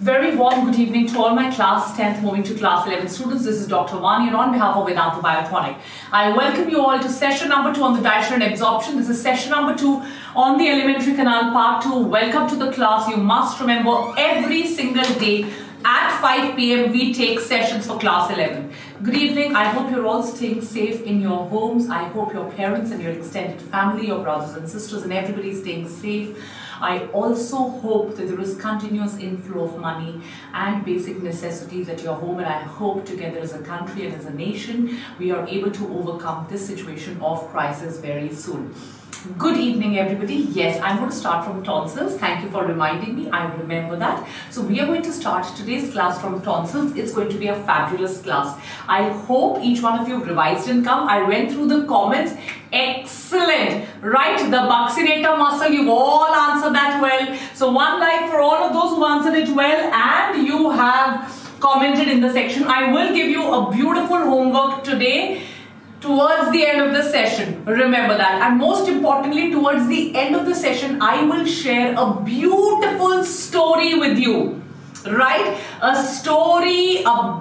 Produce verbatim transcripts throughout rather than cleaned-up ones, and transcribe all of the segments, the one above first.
Very warm good evening to all my class tenth moving to class eleven students. This is Doctor Vani on behalf of Vedanta Biotonic. I welcome you all to session number two on the digestion and absorption. This is session number two on the alimentary canal part two. Welcome to the class. You must remember every single day at five p m we take sessions for class eleven. Good evening. I hope you're all staying safe in your homes. I hope your parents and your extended family, your brothers and sisters and everybody is staying safe. I also hope that there is continuous inflow of money and basic necessities at your home, and I hope together as a country and as a nation we are able to overcome this situation of crisis very soon. Good evening everybody. Yes, I'm going to start from tonsils. Thank you for reminding me. I remember that. So we are going to start today's class from tonsils. It's going to be a fabulous class. I hope each one of you revised income. I went through the comments. Excellent. Right, the buccinator muscle, you've all answered that well. So one like for all of those who answered it well and you have commented in the section. I will give you a beautiful homework today towards the end of the session. Remember that. And most importantly, towards the end of the session, I will share a beautiful story with you. Right? A story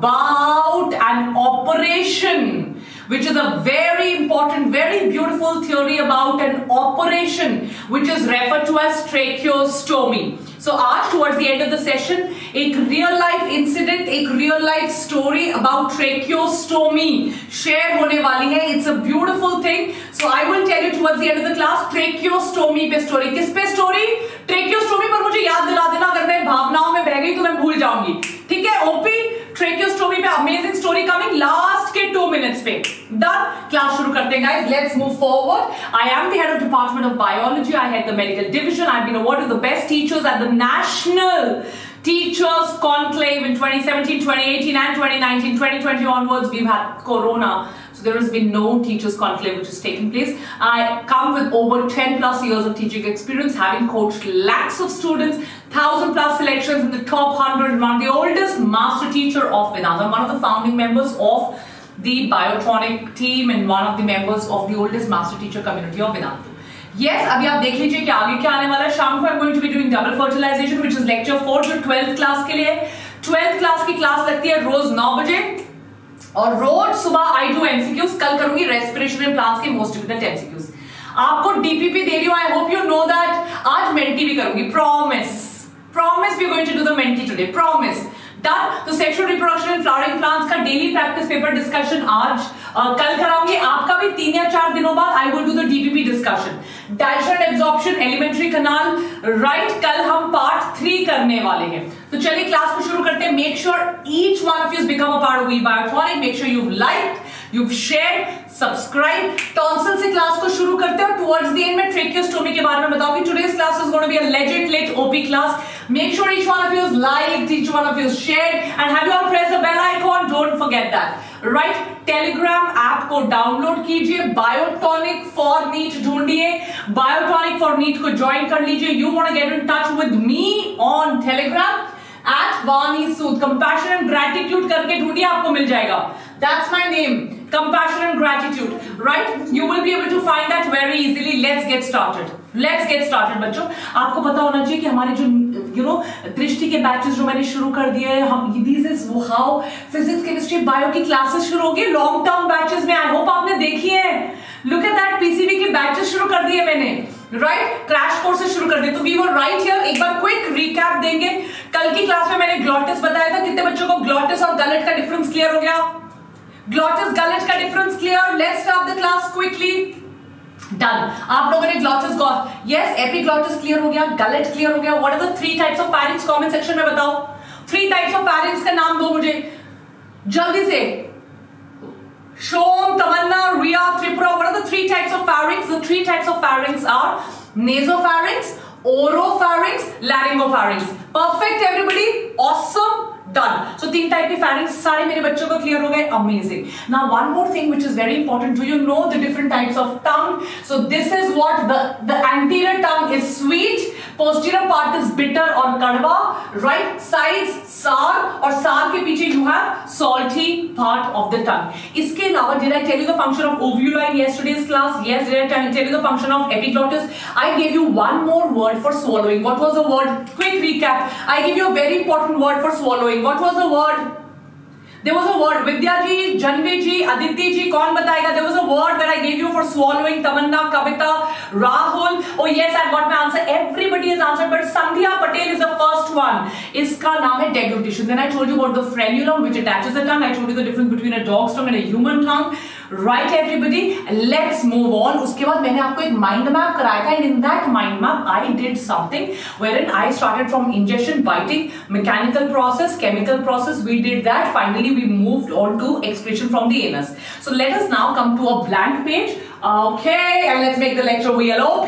about an operation, which is a very important, very beautiful theory about an operation which is referred to as tracheostomy. So, आज towards the end of the session, एक real life incident, एक real life story about tracheostomy share होने वाली है. It's a beautiful thing. So, I will tell you towards the end of the class tracheostomy पे story. किस पे story? Tracheostomy पर मुझे याद दिला देना. अगर मैं भावनाओं में बह गई तो मैं भूल जाऊंगी. ठीक है? ओपी tracheostomy पे amazing story coming last के two minutes पे. Done? Class शुरू करते हैं guys. Let's move forward. I am the head of Department of Biology. I head the medical division. I've been awarded the best teachers at the National Teachers Conclave in twenty seventeen, twenty eighteen and twenty nineteen. twenty twenty onwards we've had Corona. So there has been no Teachers Conclave which has taken place. I come with over ten plus years of teaching experience, having coached lakhs of students, one thousand plus selections in the top one hundred. One of the oldest master teacher of Vedanta, one of the founding members of the Biotronic team and one of the members of the oldest master teacher community of Vedanta. Yes, अभी आप देख लीजिए कि आगे क्या आने वाला है. शाम को I'm going to be doing double fertilization, which is lecture four जो twelfth class के लिए. twelfth class की क्लास लगती है रोज नौ बजे और रोज सुबह I do M C Qs. कल करूंगी रेस्पिरेशन प्लांट्स के most difficult M C Qs. आपको D P P दे रही हूँ. I hope you know that. आज मेंटी भी करूंगी. Promise. Promise we are going to do the menti today. Promise. Done. तो sexual reproduction and flowering plants का daily practice paper discussion आज uh, कल कराऊंगी. आपका भी तीन या चार दिनों बाद I will do the DPP discussion. Digestion absorption alimentary canal right. कल हम पार्ट थ्री करने वाले हैं. तो चलिए क्लास को शुरू करते हैं. Make sure each one of you become a part of we Biotronic. Make sure you like, you've shared, subscribe. Tonsil से क्लास को शुरू करते हैं और टुवर्ड्स द एंड में ट्रेकियोस्टोमी के बारे में बताऊंगी. Today's class is going to be a legit lit O P class. Make sure each one of you is liked, each one of you is shared, and have you all pressed the bell icon? Don't forget that. Right? Telegram app को download कीजिए. Biotonic for NEET ढूंढिए. Biotonic for NEET को join कर लीजिए. You want to get in touch with me on Telegram? At Vani Sood. Compassion and Gratitude करके ढूंढिए, आपको मिल जाएगा. That's my name. Compassion and Gratitude. Right? You will be able to find that very easily. Let's get started. Let's get started बच्चों. आपको पता होना चाहिए कि हमारे जो you know दृष्टि के बैचेस जो मैंने शुरू कर दिए हैं, हम this is how physics, chemistry, bio की क्लासेस शुरू होगी लॉन्ग टर्म बैचेस में. आई होप आपने देखी है. Look at that. P C B की बैचेस शुरू कर दिए मैंने. राइट, क्रैश कोर्सेज शुरू कर दिए. तो वी वर राइट हियर. एक बार क्विक रिकैप देंगे. कल की क्लास में मैंने ग्लॉटिस बताया था. कितने बच्चों को ग्लॉटिस और गलेट का डिफरेंस क्लियर हो गया? ग्लॉटिस गलेट का difference clear. Let's start the class quickly. Done. आप लोगों ने glottis got. Yes, epiglottis clear हो गया, गलेट क्लियर हो गया. What are the three types of pharynx? Comment section में बताओ. थ्री टाइप्स ऑफ फैरिंग्स का नाम दो मुझे जल्दी से. Shom, Tamanna, Riya, Tripura. What are the three types of pharynx? The three types of pharynx are nasopharynx, oropharynx, laryngopharynx. Perfect, everybody. Awesome. Done. So तीन type के pharynx सारे मेरे बच्चों को क्लियर हो गए. Amazing. Now one more thing which is very important. Do you know the different types of tongue? So this is what the the anterior tongue is sweet. Posterior part is bitter or kadwa. Right? Sides sour और sour के पीछे you have salty part of the tongue. इसके अलावा did I tell you the function of uvula in yesterday's class? Yes. Did I tell you the function of epiglottis? I gave you one more word for swallowing. What was the word? Quick recap. I gave you a very important word for swallowing. What was the word? There was a word. Vidya ji, Janvi ji, Aditi ji, kaun batayega? There was a word that I gave you for swallowing. Tamanna, Kavita, Rahul. Oh yes, I got my answer. Everybody has answered, but Sandhya Patel is the first one. Iska naam hai deglutition. Then I told you about the frenulum, which attaches the tongue. I told you the difference between a dog's tongue and a human tongue. Right, everybody? Let's move on. उसके बाद मैंने आपको एक mind map कराया था, and in that mind map, I did something wherein I started from ingestion, biting, mechanical process, chemical process. We did that. Finally, we moved on to excretion from the anus. So let us now come to a blank page. Okay, and let's make the lecture V L O P.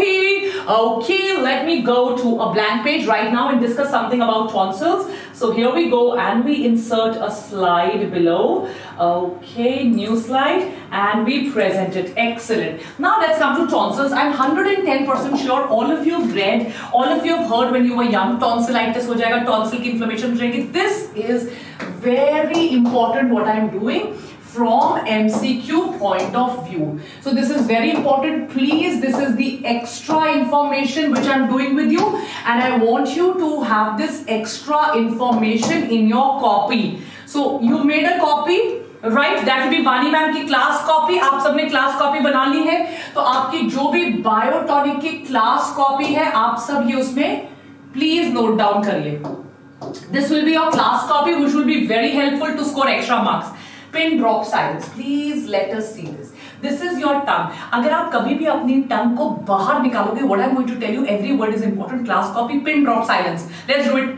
Okay, let me go to a blank page right now and discuss something about tonsils. So here we go, and we insert a slide below. Okay, new slide, and we present it. Excellent. Now let's come to tonsils. I'm one hundred ten percent sure all of you have read, all of you have heard when you were young, tonsillitis हो जाएगा, tonsil की inflammation हो जाएगी. This is very important what I'm doing from M C Q point of view. So this is very important. Please, this is the extra information which I'm doing with you, and I want you to have this extra information in your copy. So you made a copy, right? That will be Vani ma'am की class copy. आप सबने class copy बना ली है, तो आपकी जो भी Biotonic की क्लास कॉपी है, आप सब ये उसमें प्लीज नोट डाउन करिए. This will be your class copy, which will be very helpful to score extra marks. Pin drop silence. Please let us see this. This is your tongue. अगर आप कभी भी अपनी tongue को बाहर निकालोगे, what I'm going to tell you, every word is important. Class copy, pin drop silence. Let's do it.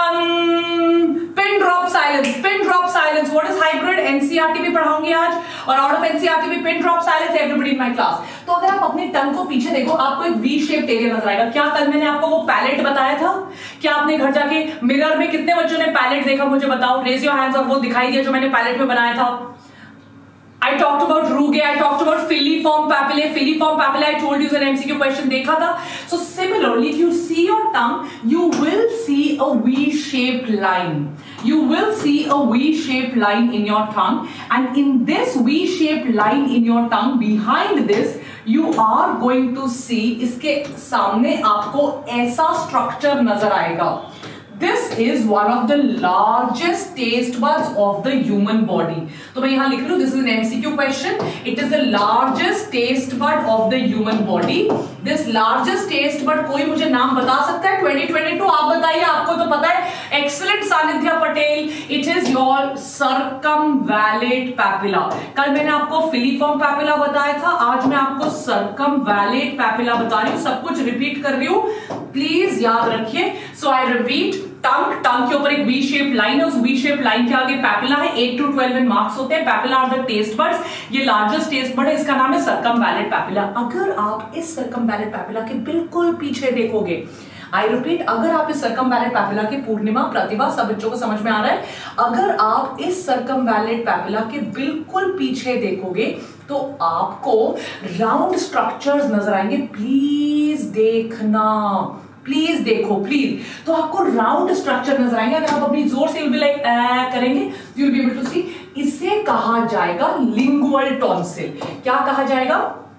Tongue. Pin drop silence. Pin drop silence. What is hybrid? N C R T भी पढ़ाऊंगी आज, और out of N C R T भी pin drop silence. Everybody in my class. तो अगर आप अपनी टंग को पीछे देखो, आपको एक V shaped area नजर आएगा. क्या कल मैंने आपको वो पैलेट बताया था? क्या आपने घर जाके मिरर में कितने बच्चों ने पैलेट देखा, मुझे बताओ. Raise your hands. और वो दिखाई दिया जो मैंने पैलेट में बनाया था. I talked about rugae, I talked about filiform papillae. Filiform papillae I told you is an M C Q question. देखा था. So similarly, if you see your tongue, you will see a V-shaped line. You will see a V-shaped line in your tongue, and in this V-shaped line in your tongue, behind this, you are going to see, इसके सामने आपको ऐसा structure नजर आएगा. This is one of the largest taste buds of the human body. तो मैं यहाँ लिख रही हूँ, this is an M C Q question. It is the largest taste bud of the human body. This largest taste bud, कोई मुझे नाम बता सकता है? twenty twenty-two आप बताइए, आपको तो पता है. Excellent, Sanidhya Patel. It is your circumvallate papilla. कल मैंने आपको filiform papilla बताया था, आज मैं आपको circumvallate papilla बता रही हूँ. सब कुछ रिपीट कर रही हूँ, प्लीज याद रखिए. So I repeat. टंग टंग के ऊपर एक वी शेप लाइन है, उस वी शेप लाइन के आगे पैपिला है. एट टू ट्वेल्व में मार्क्स होते हैं. Papilla are the taste buds. ये लार्जेस्ट टेस्ट बड है, इसका नाम है सर्कमवैलेट पैपिला. अगर आप इस सर्कमवैलेट पैपिला के बिल्कुल पीछे देखोगे, आई रिपीट, अगर आप इस सर्कमवैलेट पैपिला के, पूर्णिमा, प्रतिभा, सब बच्चों को समझ में आ रहा है, अगर आप इस सर्कमवैलेट पैपिला के बिल्कुल पीछे देखोगे तो आपको राउंड स्ट्रक्चर्स नजर आएंगे. प्लीज देखना, प्लीज देखो, प्लीज. तो आपको राउंड स्ट्रक्चर नजर आएंगे. अगर आप अपनी जोर से लाइक करेंगे, you will be able to see. इसे कहा जाएगा लिंगुअल टॉन्सिल. क्या कहा जाएगा?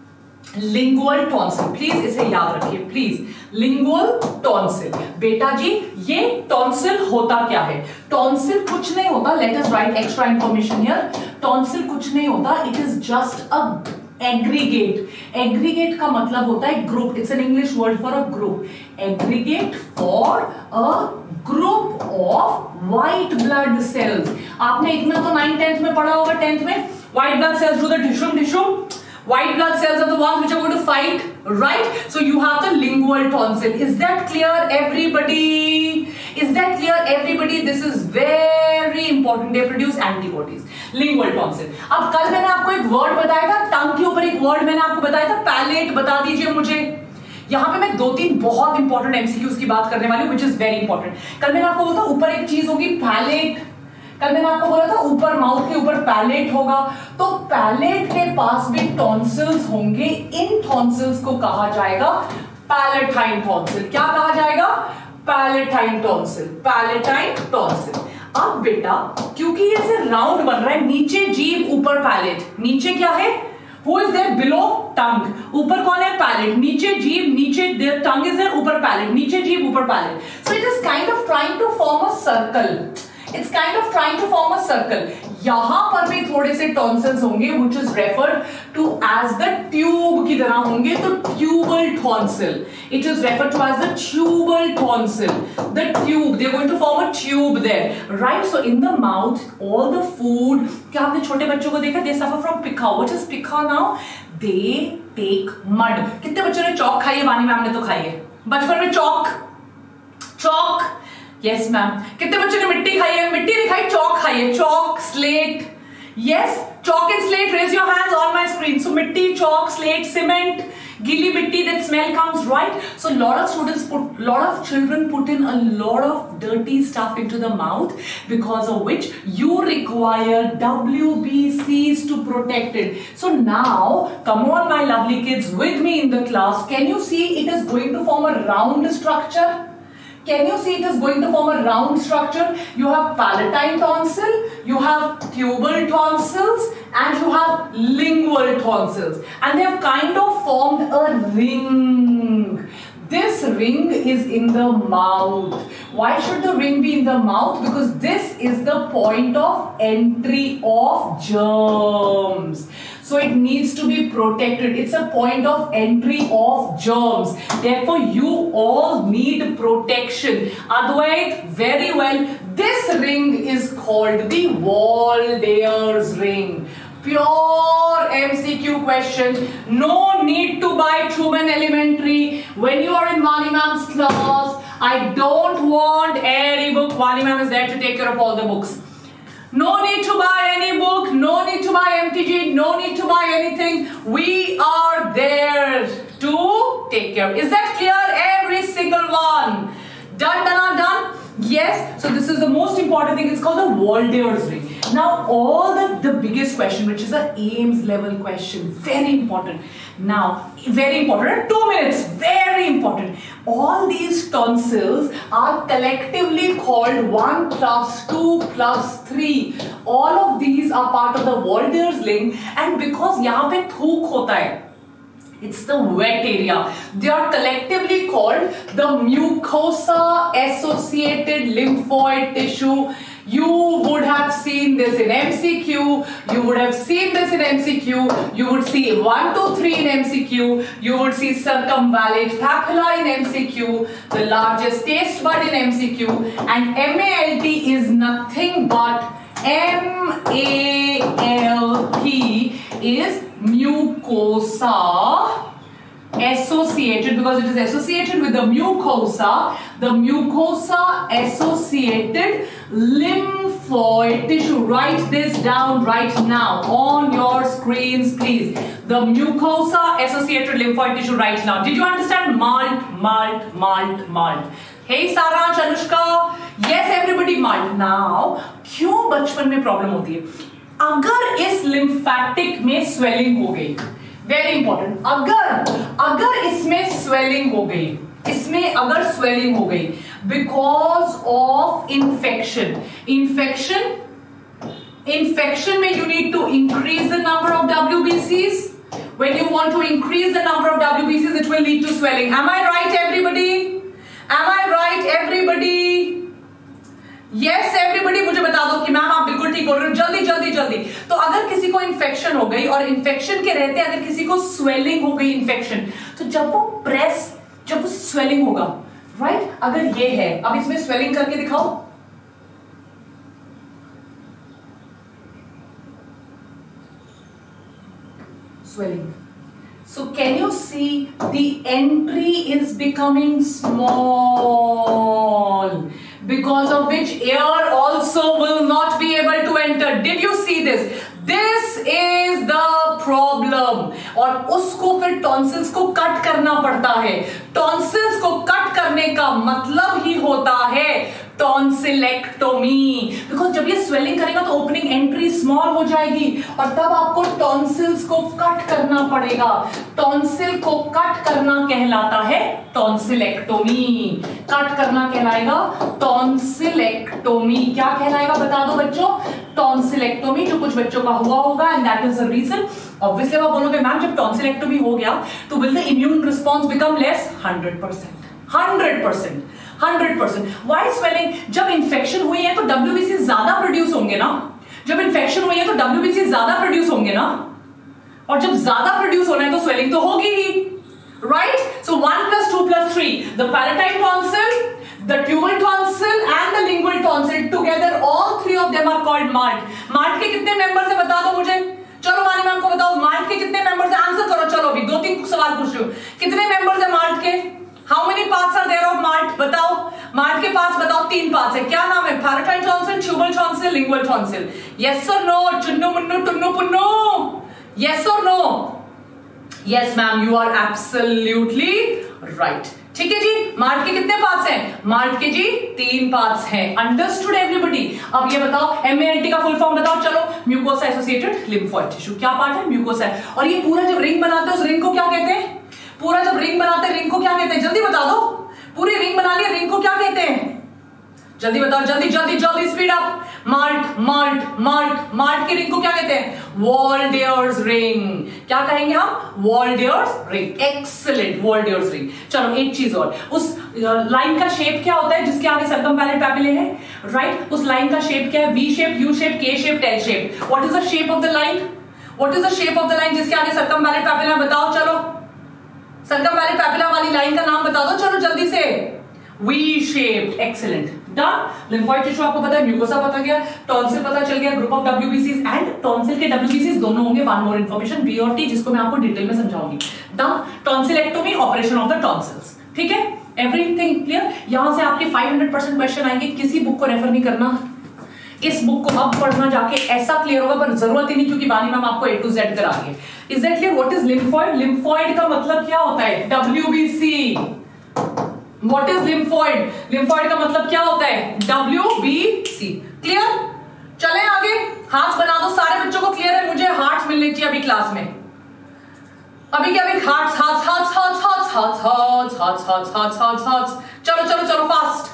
Lingual tonsil. प्लीज इसे याद रखिए, प्लीज. Lingual tonsil. बेटा जी, ये टॉन्सिल होता क्या है? टॉन्सिल कुछ नहीं होता. Let us write extra information here. Tonsil कुछ नहीं होता. It is just a aggregate. Aggregate का मतलब होता है group. It's an English word for a group. Aggregate for a group of white blood cells. आपने इतना तो नाइन टेंथ में पढ़ा होगा. टेंथ में white blood cells do the टिश्यूम टिश्यूम. White blood cells are the ones which are going to fight, right? So you have the lingual tonsil. Is that clear, everybody? Is that clear, everybody? This is very important. They produce antibodies. Lingual tonsil. अब कल मैंने आपको एक word बताया था, टंग के ऊपर एक वर्ड मैंने आपको बताया था, पैलेट. बता दीजिए मुझे. यहाँ पे मैं दो तीन बहुत इंपॉर्टेंट एमसीक्यूज की बात करने वाली हूँ, which is very important. कल मैंने आपको बोला था ऊपर एक चीज होगी, पैलेट. कल मैंने आपको बोला था ऊपर माउथ के ऊपर पैलेट होगा. तो पैलेट के पास भी टॉन्सिल्स होंगे. इन टॉन्सिल्स को कहा जाएगा पैलेटाइन टॉन्सिल. क्या कहा जाएगा? Palatine tonsil. Palatine tonsil. अब बेटा क्योंकि ये से राउंड बन रहा है, नीचे जीभ ऊपर पैलेट, नीचे क्या है, Who is there below tongue? ऊपर कौन है, पैलेट, नीचे जीभ, नीचे their tongue is there, ऊपर पैलेट, नीचे जीभ ऊपर palate. So it is kind of trying to form a circle. It's kind of trying to form a circle. यहां पर भी थोड़े से tonsils होंगे, which is referred to as the tube की तरह होंगे, तो tubal tonsil. It is referred to as the tubal tonsil. The tube, they are going to form a tube there, right? So in the mouth, all the food. क्या आपने छोटे बच्चों को देखा? They suffer from pica. What is pica now? They take mud. कितने बच्चों ने चौक खाई है? वानी मैम ने तो खाई है बचपन में चौक, चौक. Yes ma'am. कितने बच्चों ने मिट्टी खाई है? मिट्टी नहीं खाई, चौक खाई है, chalk, slate. Yes, chalk and slate. Raise your hands on my screen. So mitti, chalk, slate, cement, gilly mitti, that smell comes, right? So a lot of students put, lot of children put in a lot of dirty stuff into the mouth, because of which you require W B Cs to protect it. So now, come on my lovely kids, with me in the class, can you see it is going to form a round structure? Can you see it is going to form a round structure? You have palatine tonsil, you have tubal tonsils, and you have lingual tonsils. And they have kind of formed a ring. This ring is in the mouth. Why should the ring be in the mouth? Because this is the point of entry of germs. So it needs to be protected. It's a point of entry of germs. Therefore, you all need protection. Advait, very well. This ring is called the Waldeyer's ring. Pure M C Q question. No need to buy Truman Elementary. When you are in Vani ma'am's class, I don't want any book. Vani ma'am is there to take care of all the books. No need to buy any book, no need to buy M T G, no need to buy anything. We are there to take care. Is that clear? Every single one. Done, done, done? Yes. So this is the most important thing. It's called the Waldeyer's ring. Now all the, the biggest question, which is a Ames level question, very important. Now, very important, two minutes, very important. All these tonsils are collectively called one plus two plus three. All of these are part of the Waldeyer's ring, and because यहाँ पे थूक होता है, it's the wet area. They are collectively called the mucosa associated lymphoid tissue. You would have seen this in M C Q. You would have seen this in M C Q. You would see one, two, three in M C Q. You would see circumvallate papilla in M C Q. The largest taste bud in M C Q. And M A L T is nothing but M A L T is mucosa associated, because it is associated with the mucosa, the mucosa associated lymphoid tissue. Write this down right now on your screens, please. The mucosa associated lymphoid tissue right now. Did you understand? Malt, malt, malt, malt. Hey Saransh, Anushka. Yes, everybody, malt. Now, क्यों बचपन में problem होती है? अगर इस lymphatic में swelling हो गई, वेरी इंपॉर्टेंट, अगर अगर इसमें स्वेलिंग हो गई, इसमें अगर स्वेलिंग हो गई because of infection, infection infection में you need to increase the number of W B Cs. When you want to increase the number of W B Cs, it will lead to swelling. Am I right, everybody? Am I right, everybody? Yes, everybody, मुझे बता दो कि ma'am आप बिल्कुल ठीक हो रहे हो, जल्दी जल्दी जल्दी. तो अगर किसी को इन्फेक्शन हो गई और इन्फेक्शन के रहते अगर किसी को स्वेलिंग हो गई इन्फेक्शन, तो जब वो प्रेस, जब वो स्वेलिंग होगा, राइट? अगर ये है, अब इसमें स्वेलिंग करके दिखाओ. Swelling. So can you see the entry is becoming small, because of which air also will not be able to enter. Did you see this? This is the problem. और उसको फिर टॉन्सिल्स को cut करना पड़ता है. Tonsils को cut करने का मतलब ही होता है टॉन्सिलेक्टोमी. बिकॉज जब ये स्वेलिंग करेगा तो ओपनिंग एंट्री स्मॉल स्मॉल हो जाएगी और तब आपको टॉन्सिल्स को कट करना पड़ेगा। टॉन्सिल को कट करना कहलाता है टॉन्सिलेक्टोमी। कट करना कहलाएगा टॉन्सिलेक्टोमी। क्या कहलाएगा बता दो बच्चों? टॉन्सिलेक्टोमी, जो कुछ बच्चों का हुआ होगा, and that is the reason. Obviously आप बोलोगे मैम जब टॉन्सिलेक्टोमी हो गया तो will the immune response become less? Hundred percent hundred percent hundred percent. Why swelling? जब इंफेक्शन हुई है तो डब्ल्यूबीसी ज्यादा प्रोड्यूस होंगे ना। जब इंफेक्शन हुई है तो डब्ल्यूबीसी ज्यादा प्रोड्यूस होंगे ना, और जब ज्यादा प्रोड्यूस होना है तो स्वेलिंग तो होगी ही, right? So one plus two plus three, the palatine tonsil, the tuval tonsil and the lingual tonsil together, all three of them are called mart. mart के कितने मेंबर्स है बता दो मुझे। चलो वानी मैम को बताओ मार्ट के कितने मेंबर्स है, आंसर करो। चलो अभी दो तीन सवाल पूछ रही हूँ, कितने मेंबर्स है मार्ट के? How many parts are there of MALT? बताओ मार्ट के पार्ट्स बताओ। तीन पार्ट्स है, क्या नाम है? Palatine tonsil, tubal tonsil, lingual tonsil. Yes और नो? चुन्नू मुन्नू टुन्नू पुन्नू, यस और no? Yes ma'am, you are absolutely right. ठीक है जी। मार्ट के कितने पार्ट्स हैं? मार्ट के जी तीन पार्ट्स हैं। Understood everybody? अब ये बताओ एम ए एल टी का फुल फॉर्म बताओ। चलो, म्यूकोसा एसोसिएटेड लिम्फोइड टिश्यू। क्या पार्ट है? म्यूकोसा। और ये पूरा जब रिंग बनाते हैं उस रिंग को क्या कहते हैं? पूरा जब रिंग बनाते हैं रिंग को क्या कहते हैं? जल्दी बता दो। पूरी रिंग बना लिया, रिंग को क्या कहते हैं? जल्दी बताओ, जल्दी जल्दी जल्दी, speed up. MALT MALT MALT MALT की रिंग को क्या कहते हैं? Waldeyer's ring. क्या कहेंगे हम? Waldeyer's ring. Excellent, Waldeyer's ring. चलो एक चीज और, उस लाइन का शेप क्या होता है जिसके आगे सर्कमपैलेट पैपिले है? राइट, उस लाइन का शेप क्या है? V shape, U shape, K shape, tail shape. What is the shape of the line? What is the shape of the line जिसके आगे सर्कमपैलेट पैपिला? बताओ चलो, सर्कमपैलेट पैपिला वाली लाइन का नाम बता दो चलो जल्दी से। V shaped. Excellent, done. Lymphoid tissue आपको पता है, म्यूकोसा पता गया, टॉन्सिल पता चल गया, ग्रुप ऑफ डब्ल्यूबीसीज एंड टॉन्सिल के डब्ल्यूबीसीज दोनों होंगे। वन मोर इन्फॉर्मेशन, बी और टी, जिसको मैं आपको डिटेल में समझाऊंगी। Done. Tonsillectomy, operation of the tonsils. ठीक है, एवरीथिंग क्लियर? यहां से आपके फाइव हंड्रेड परसेंट क्वेश्चन आएंगे। किसी बुक को रेफर नहीं करना, इस बुक को अब पढ़ना जाके ऐसा क्लियर होगा, पर जरूरत ही नहीं क्योंकि वानी मैम आपको ए टू जेड करा रही है। Is that clear? What is lymphoid? Lymphoid का मतलब क्या होता है? WBC. What is lymphoid? Lymphoid का मतलब क्या होता है? डब्ल्यूबीसी। क्लियर? चलें आगे। हाथ बना दो, सारे बच्चों को क्लियर है? मुझे हार्ट्स मिलने चाहिए अभी क्लास में। अभी क्या? अभी hearts hearts hearts hearts hearts hearts hearts hearts hearts hearts hearts hearts. चलो चलो चलो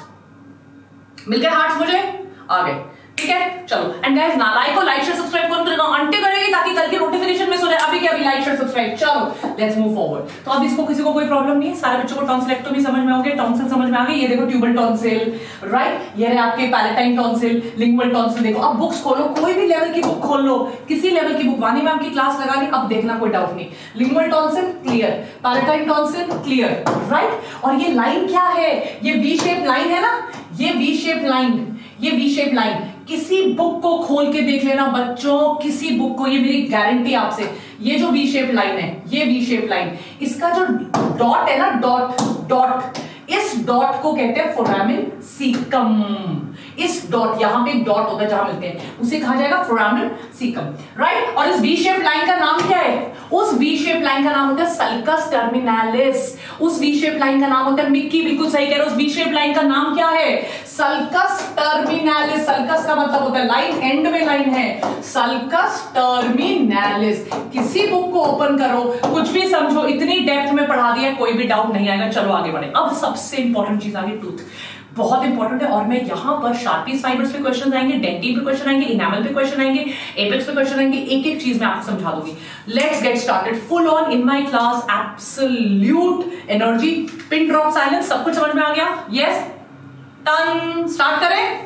फास्ट। मिल गए हार्ट्स मुझे? आ गए। ठीक है, चलो। एंड गाइस ना लाइक को लाइक शेयर सब्सक्राइब कौन करेगा? आंटी करेगी ताकि कल की नोटिफिकेशन मिस हो जाए। अभी क्या? अभी लाइक शेयर सब्सक्राइब। चलो लेट्स मूव फॉरवर्ड। तो अब इसको किसी को कोई प्रॉब्लम नहीं है? सारे बच्चों को टॉन्सिलेक्टोमी समझ में आ गई, टॉन्सिल समझ में आ गई। ये देखो ट्यूबल टॉन्सिल, राइट? ये रहे आपके पैलेटाइन टॉन्सिल, लिंगुअल टॉन्सिल। देखो अब बुक्स खोलो, कोई भी लेवल की बुक खोल लो, किसी लेवल की बुक। वानी मैम की क्लास लगा ली, अब देखना कोई डाउट नहीं। Lingual tonsil clear, palatine tonsil clear, right? और ये लाइन क्या है? ये वी शेप लाइन है ना, ये वी शेप लाइन, ये वी शेप लाइन। किसी बुक को खोल के देख लेना बच्चों, किसी बुक को, ये मेरी गारंटी आपसे। ये जो वी शेप लाइन है, ये वी शेप लाइन, इसका जो डॉट है ना, डॉट डॉट, इस डॉट को कहते हैं फोरामिन सीकम। इस डॉट, यहां पे एक डॉट होता है जहां मिलते हैं, उसे कहा जाएगा फोरामिन सीकम, राइट? और इस वी शेप लाइन का नाम क्या है? उस वी शेप लाइन का नाम होता है सल्कस टर्मिनालिस। उस वी शेप लाइन का नाम होता है, मिक्की बिल्कुल सही कह रहे हो, उस वी शेप लाइन का नाम क्या है? Sulcus terminalis. सल्कस का मतलब होता है लाइन, एंड में लाइन है, सल्कस टर्मिनालिस। किसी बुक को ओपन करो, कुछ भी समझो, इतनी डेप्थ में पढ़ा दिया, कोई भी डाउट नहीं आएगा। चलो आगे बढ़े। अब सबसे इंपॉर्टेंट चीज आ गई, टूथ। बहुत इंपॉर्टेंट है, और मैं यहां पर शार्पीज फाइबर्स पे क्वेश्चन आएंगे, डेंटिन पे क्वेश्चन आएंगे, इनामल पे क्वेश्चन आएंगे, एपेक्स पे क्वेश्चन आएंगे। एक एक चीज मैं आपको समझा दूंगी। Let's get started full on in my class, absolute energy. Pin drop silence, सब कुछ समझ में आ गया? Yes, done. स्टार्ट करें?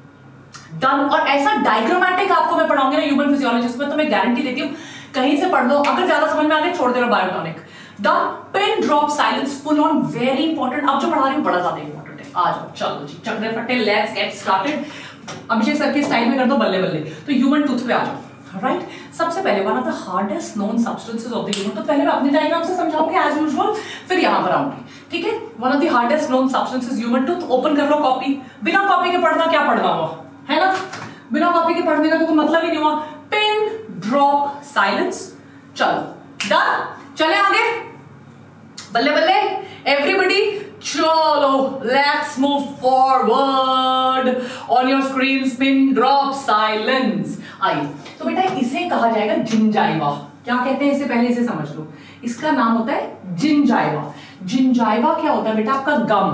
डन। और ऐसा डायग्रामेटिक आपको मैं पढ़ाऊंगी ना ह्यूमन फिजियोलॉजिस्ट में, तो मैं गारंटी देती हूं कहीं से पढ़ लो, अगर ज्यादा समझ में आ गया छोड़ दे रहा biotonic. Done. Pin drop silence full on, very important. अब जो पढ़ा रही हूं बड़ा ज्यादा इंपॉर्टेंट है। आ जाओ, चलो जी, चक्रे फटे, let's get started. Abhishek sir के स्टाइल में कर दो बल्ले बल्ले। तो ह्यूमन टूथ पे आ जाओ, राइट? सबसे पहले one of the hardest known substances of the human, तो पहले मैं अपने डायग्राम से समझाऊंगी एज यूजुअल, फिर यहां पर आऊंगी। ठीक है, one of the hardest known substances human tooth. Open कर लो कॉपी। बिना कॉपी के पढ़ना क्या पढ़ना हुआ, है ना? बिना कॉपी के पढ़ने का तो कोई मतलब ही नहीं हुआ। Pin drop silence. चलो डन, चले आगे, बल्ले बल्ले एवरीबडी। चलो let's move forward. On your screen pin drop silence. आइए, तो बेटा इसे कहा जाएगा जिंजाइवा। क्या कहते हैं इसे, पहले इसे समझ लो। इसका नाम होता है जिंजाइवा। जिंजाइवा क्या होता है बेटा, आपका गम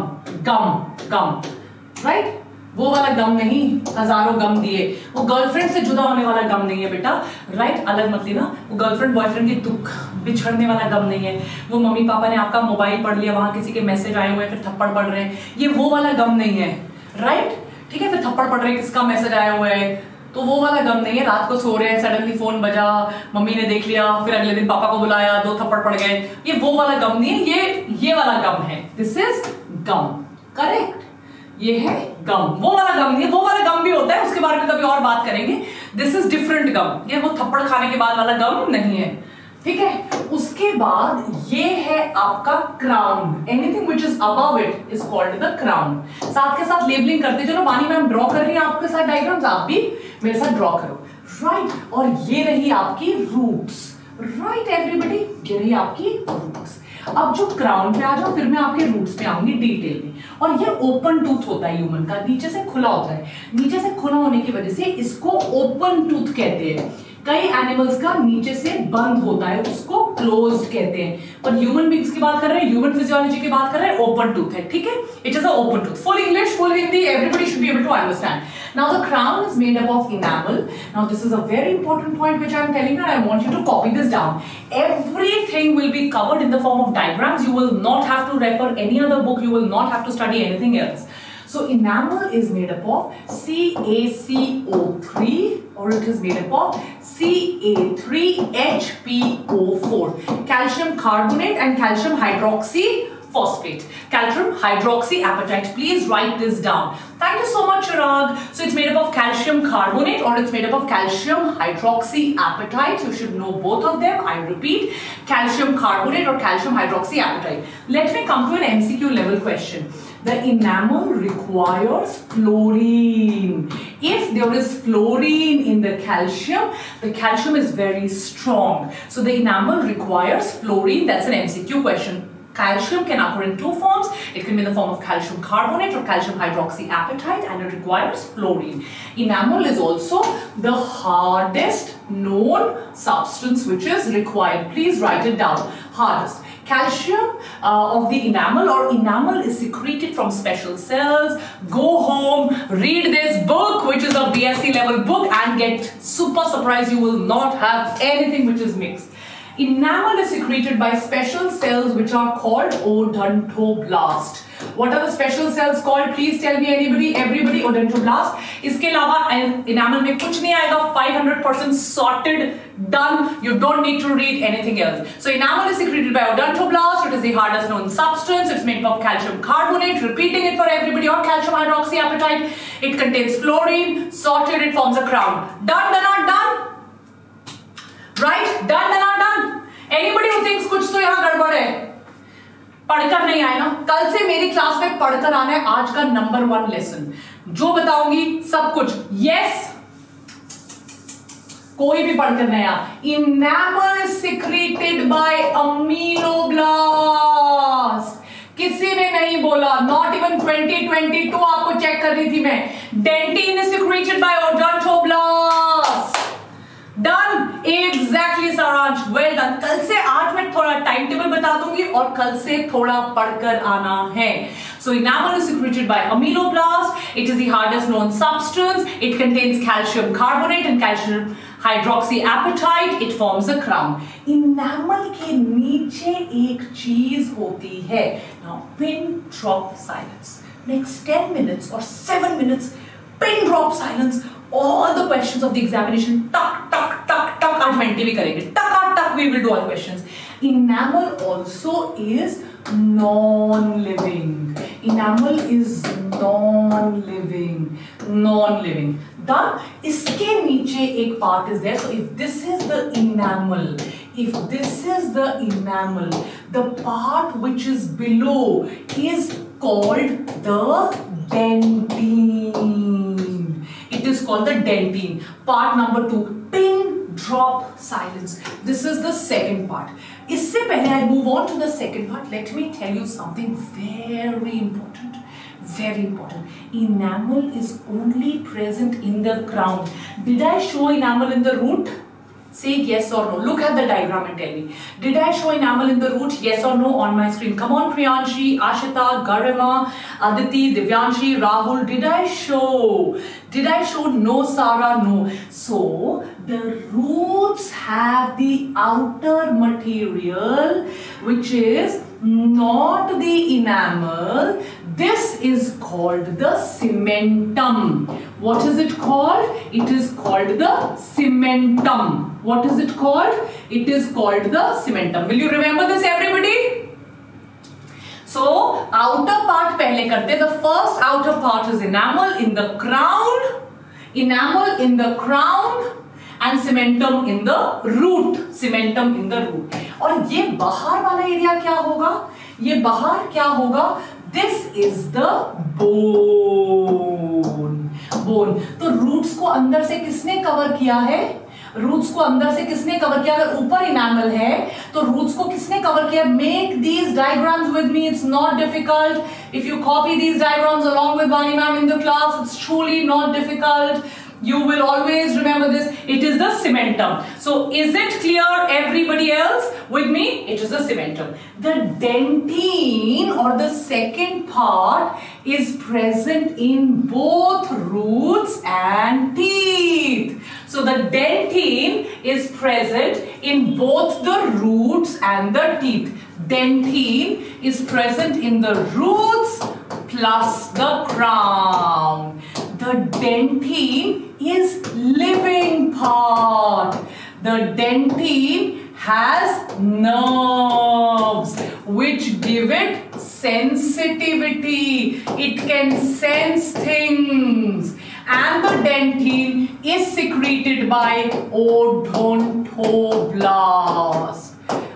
गम गम, राइट? वो वाला गम नहीं, हजारों गम दिए, वो गर्लफ्रेंड से जुदा होने वाला गम नहीं है बेटा, राइट? अलग मत लेना। वो गर्लफ्रेंड बॉयफ्रेंड के दुख बिछड़ने वाला गम नहीं है। वो मम्मी पापा ने आपका मोबाइल पढ़ लिया, वहां किसी के मैसेज आए हुए हैं, फिर थप्पड़ पड़ रहे हैं, ये वो वाला गम नहीं है, राइट? ठीक है, फिर थप्पड़ पड़ रहे हैं, किसका मैसेज आया हुआ है, तो वो वाला गम नहीं है। रात को सो रहे हैं, सडनली फोन बजा, मम्मी ने देख लिया, फिर अगले दिन पापा को बुलाया, दो थप्पड़ पड़ गए, ये वो वाला गम नहीं है, ये ये वाला गम है। This is gum, correct? ये है गम, वो वाला गम नहीं है। वो वाला गम भी होता है, उसके बारे में कभी और बात करेंगे। दिस इज डिफरेंट गम, ये वो थप्पड़ खाने के बाद वाला गम नहीं है, ठीक है? उसके बाद ये है आपका crown. Anything which is above it is called the crown. साथ के साथ लेबलिंग करते चलो। वानी मैम ड्रॉ कर रही है आपके साथ डायग्राम्स, आप भी मेरे साथ ड्रॉ करो, राइट? और ये रही आपकी रूट्स, राइट एवरीबॉडी? ये रही आपकी रूट्स। अब जो क्राउन पे आ जाओ, फिर मैं आपके रूट्स पे आऊंगी डिटेल में। और ये ओपन टूथ होता है ह्यूमन का, नीचे से खुला होता है। नीचे से खुला होने की वजह से इसको ओपन टूथ कहते हैं। कई एनिमल्स का नीचे से बंद होता है, उसको क्लोज्ड कहते हैं। पर ह्यूमन बींग्स की बात कर रहे हैं, ह्यूमन फिजियोलॉजी की बात कर रहे हैं, ओपन टूथ है, ठीक है? It is a open tooth. Full English, full Hindi, everybody should be able to understand. Now the crown is made up of enamel. Now this is a very important point which I am telling you, and I want you to copy this down. Everything will be covered in the form of diagrams. You will not have to refer any other book. You will not have to study anything else. So enamel is made up of C a C O three, or it is made up of C A three H P O four, calcium carbonate and calcium hydroxy phosphate, calcium hydroxyapatite. Please write this down. Thank you so much, Chirag. So it's made up of calcium carbonate, or it's made up of calcium hydroxyapatite. You should know both of them. I repeat, calcium carbonate or calcium hydroxyapatite. Let me come to an M C Q level question. The enamel requires fluorine. If there is fluorine in the calcium, the calcium is very strong. So the enamel requires fluorine. That's an M C Q question. Calcium can occur in two forms. It can be in the form of calcium carbonate or calcium hydroxyapatite, and it requires fluorine. Enamel is also the hardest known substance which is required. Please write it down. Hardest. Calcium uh, of the enamel or enamel is secreted from special cells. Go home, read this book, which is a B S c level book, and get super surprised. You will not have anything which is mixed. Enamel is secreted by special cells which are called odontoblast. What are the special cells called? Please tell me, anybody, everybody. Odontoblast. इसके अलावा enamel में कुछ नहीं आएगा. five hundred percent sorted, done. You don't need to read anything else. So enamel is secreted by odontoblast. It is the hardest known substance. It's made up of calcium carbonate. Repeating it for everybody, or calcium hydroxyapatite. It contains fluorine. Sorted, it forms a crown. Done, done, not done? Right? Done, done, not done? Anybody who thinks कुछ तो यहाँ गड़बड़ है, पढ़कर नहीं आए ना? कल से मेरी क्लास में पढ़कर आना है। आज का नंबर वन लेसन जो बताऊंगी सब कुछ यस, कोई भी पढ़कर नहीं आया। Enamel is secreted by ameloblast. किसी ने नहीं बोला, not even twenty twenty two आपको चेक कर रही थी मैं। Dentine is secreted by odontoblast. Done, exactly Saransh, well done. कल से आज मैं थोड़ा टाइम टेबल बता दूंगी और कल से थोड़ा पढ़कर आना है। So enamel is secreted by ameloblast. It is the hardest known substance. It contains calcium carbonate and calcium hydroxyapatite. It forms a crown. Enamel के नीचे एक चीज होती है। Now pin drop silence. Next ten minutes or seven minutes, pin drop silence. All the questions of the examination, tuck, tuck, tuck, tuck. आज Menti भी करेंगे, tuck, tuck. We will do all questions. Enamel also is non-living. Enamel is non-living, non-living. Done. इसके नीचे एक part is there. So if this is the enamel, if this is the enamel, the part which is below is called the dentine. It is called the dentine. Part number two, pin drop silence. This is the second part. इससे पहले I move on to the second part. Let me tell you something very important. Very important. Enamel is only present in the crown. Did I show enamel in the root? Say yes or no. Look at the diagram and tell me. Did I show enamel in the root? Yes or no on my screen. Come on, Priyanshi, Ashita, Garima, Aditi, Divyanshi, Rahul. Did I show? Did I show? No, Sarah, no. So, the roots have the outer material which is not the enamel. This is called the cementum. What is it called? It is called the cementum. What is it called? It is called the cementum. Will you remember this, everybody? So, outer part pehle karte. The first outer part is enamel in the crown. Enamel in the crown. And cementum in the root. Cementum in the root. और ये बाहर वाला area क्या होगा? ये बाहर क्या होगा? This is the bone. Bone. तो roots को अंदर से किसने कवर किया है? रूट्स को अंदर से किसने कवर किया? अगर ऊपर इनामल है तो रूट्स को किसने कवर किया? Make these diagrams with me. It's not difficult. If you copy these diagrams along with Wani ma'am in the class, it's truly not difficult. You will always remember this. It is the cementum. So, is it clear, everybody else? With me, it is the cementum. The dentine or the second part is present in both roots and teeth. So, the dentine is present in both the roots and the teeth. Dentine is present in the roots plus the crown. The dentine is living part. The dentine has nerves which give it sensitivity. It can sense things. And the dentine is secreted by odontoblast.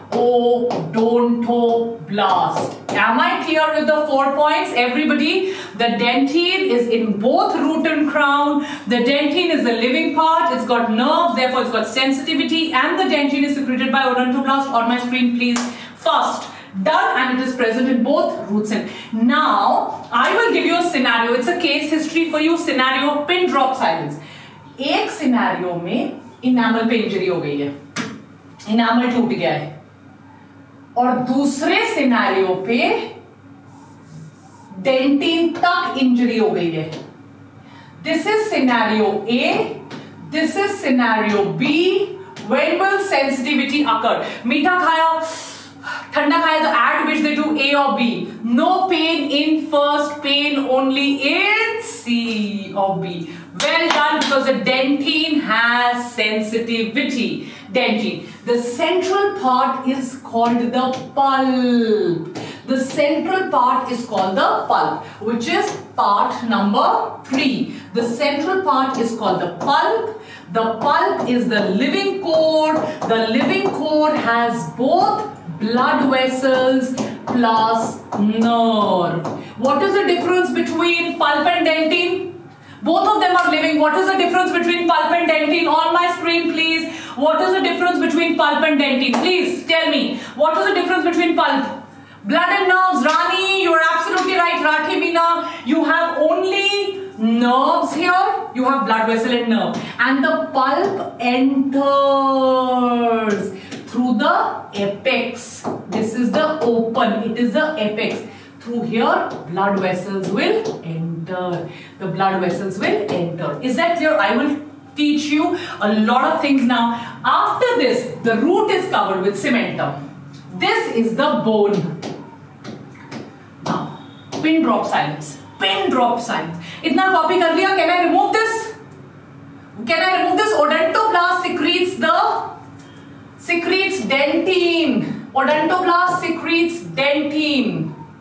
Odontoblast. Am I clear with the four points, everybody? The dentine is in both root and crown. The dentine is the living part. It's got nerves, therefore it's got sensitivity, and the dentine is secreted by odontoblast. On my screen, please. First, done, and it is present in both roots and. Now, I will give you a scenario. It's a case history for you. Scenario, pin drop silence. एक scenario में enamel पे injury हो गई है. Enamel टूट गया है. और दूसरे सिनेरियो पे डेंटिन तक इंजरी हो गई है. This is scenario A, this is scenario B. When will sensitivity occur? मीठा खाया, ठंडा खाया, तो eight which they do A और B. No pain in first, pain only in C और B. Well done, because the dentine has sensitivity. Dentine. The central part is called the pulp. The central part is called the pulp, which is part number three. The central part is called the pulp. The pulp is the living core. The living core has both blood vessels plus nerve. What is the difference between pulp and dentine? Both of them are living. What is the difference between pulp and dentine? On my screen, please. What is the difference between pulp and dentine? Please tell me. What is the difference between pulp? Blood and nerves. Rani, you are absolutely right. Rathi Meena, you have only nerves here. You have blood vessel and nerve. And the pulp enters through the apex. This is the open. It is the apex. Through here, blood vessels will enter. The blood vessels will enter. Is that clear? I will teach you a lot of things now. After this, the root is covered with cementum. This is the bone. Now, pin drop silence. Pin drop silence. Itna copy kar liya. Can I remove this? Can I remove this? Odontoblast secretes the secretes dentine. Odontoblast secretes dentine.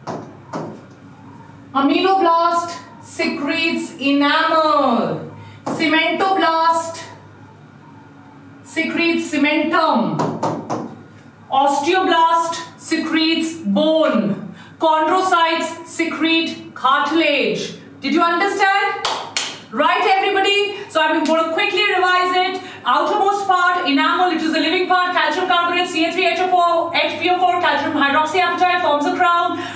Ameloblast secretes enamel. Cementoblast secretes cementum. Osteoblast secretes bone. Chondrocytes secrete cartilage. Did you understand? Right, everybody? So I'm going to quickly revise it. Outermost part, enamel, it is the living part, calcium carbonate, C A three H O four, H P O four, calcium hydroxyapatite forms a crown. Secretes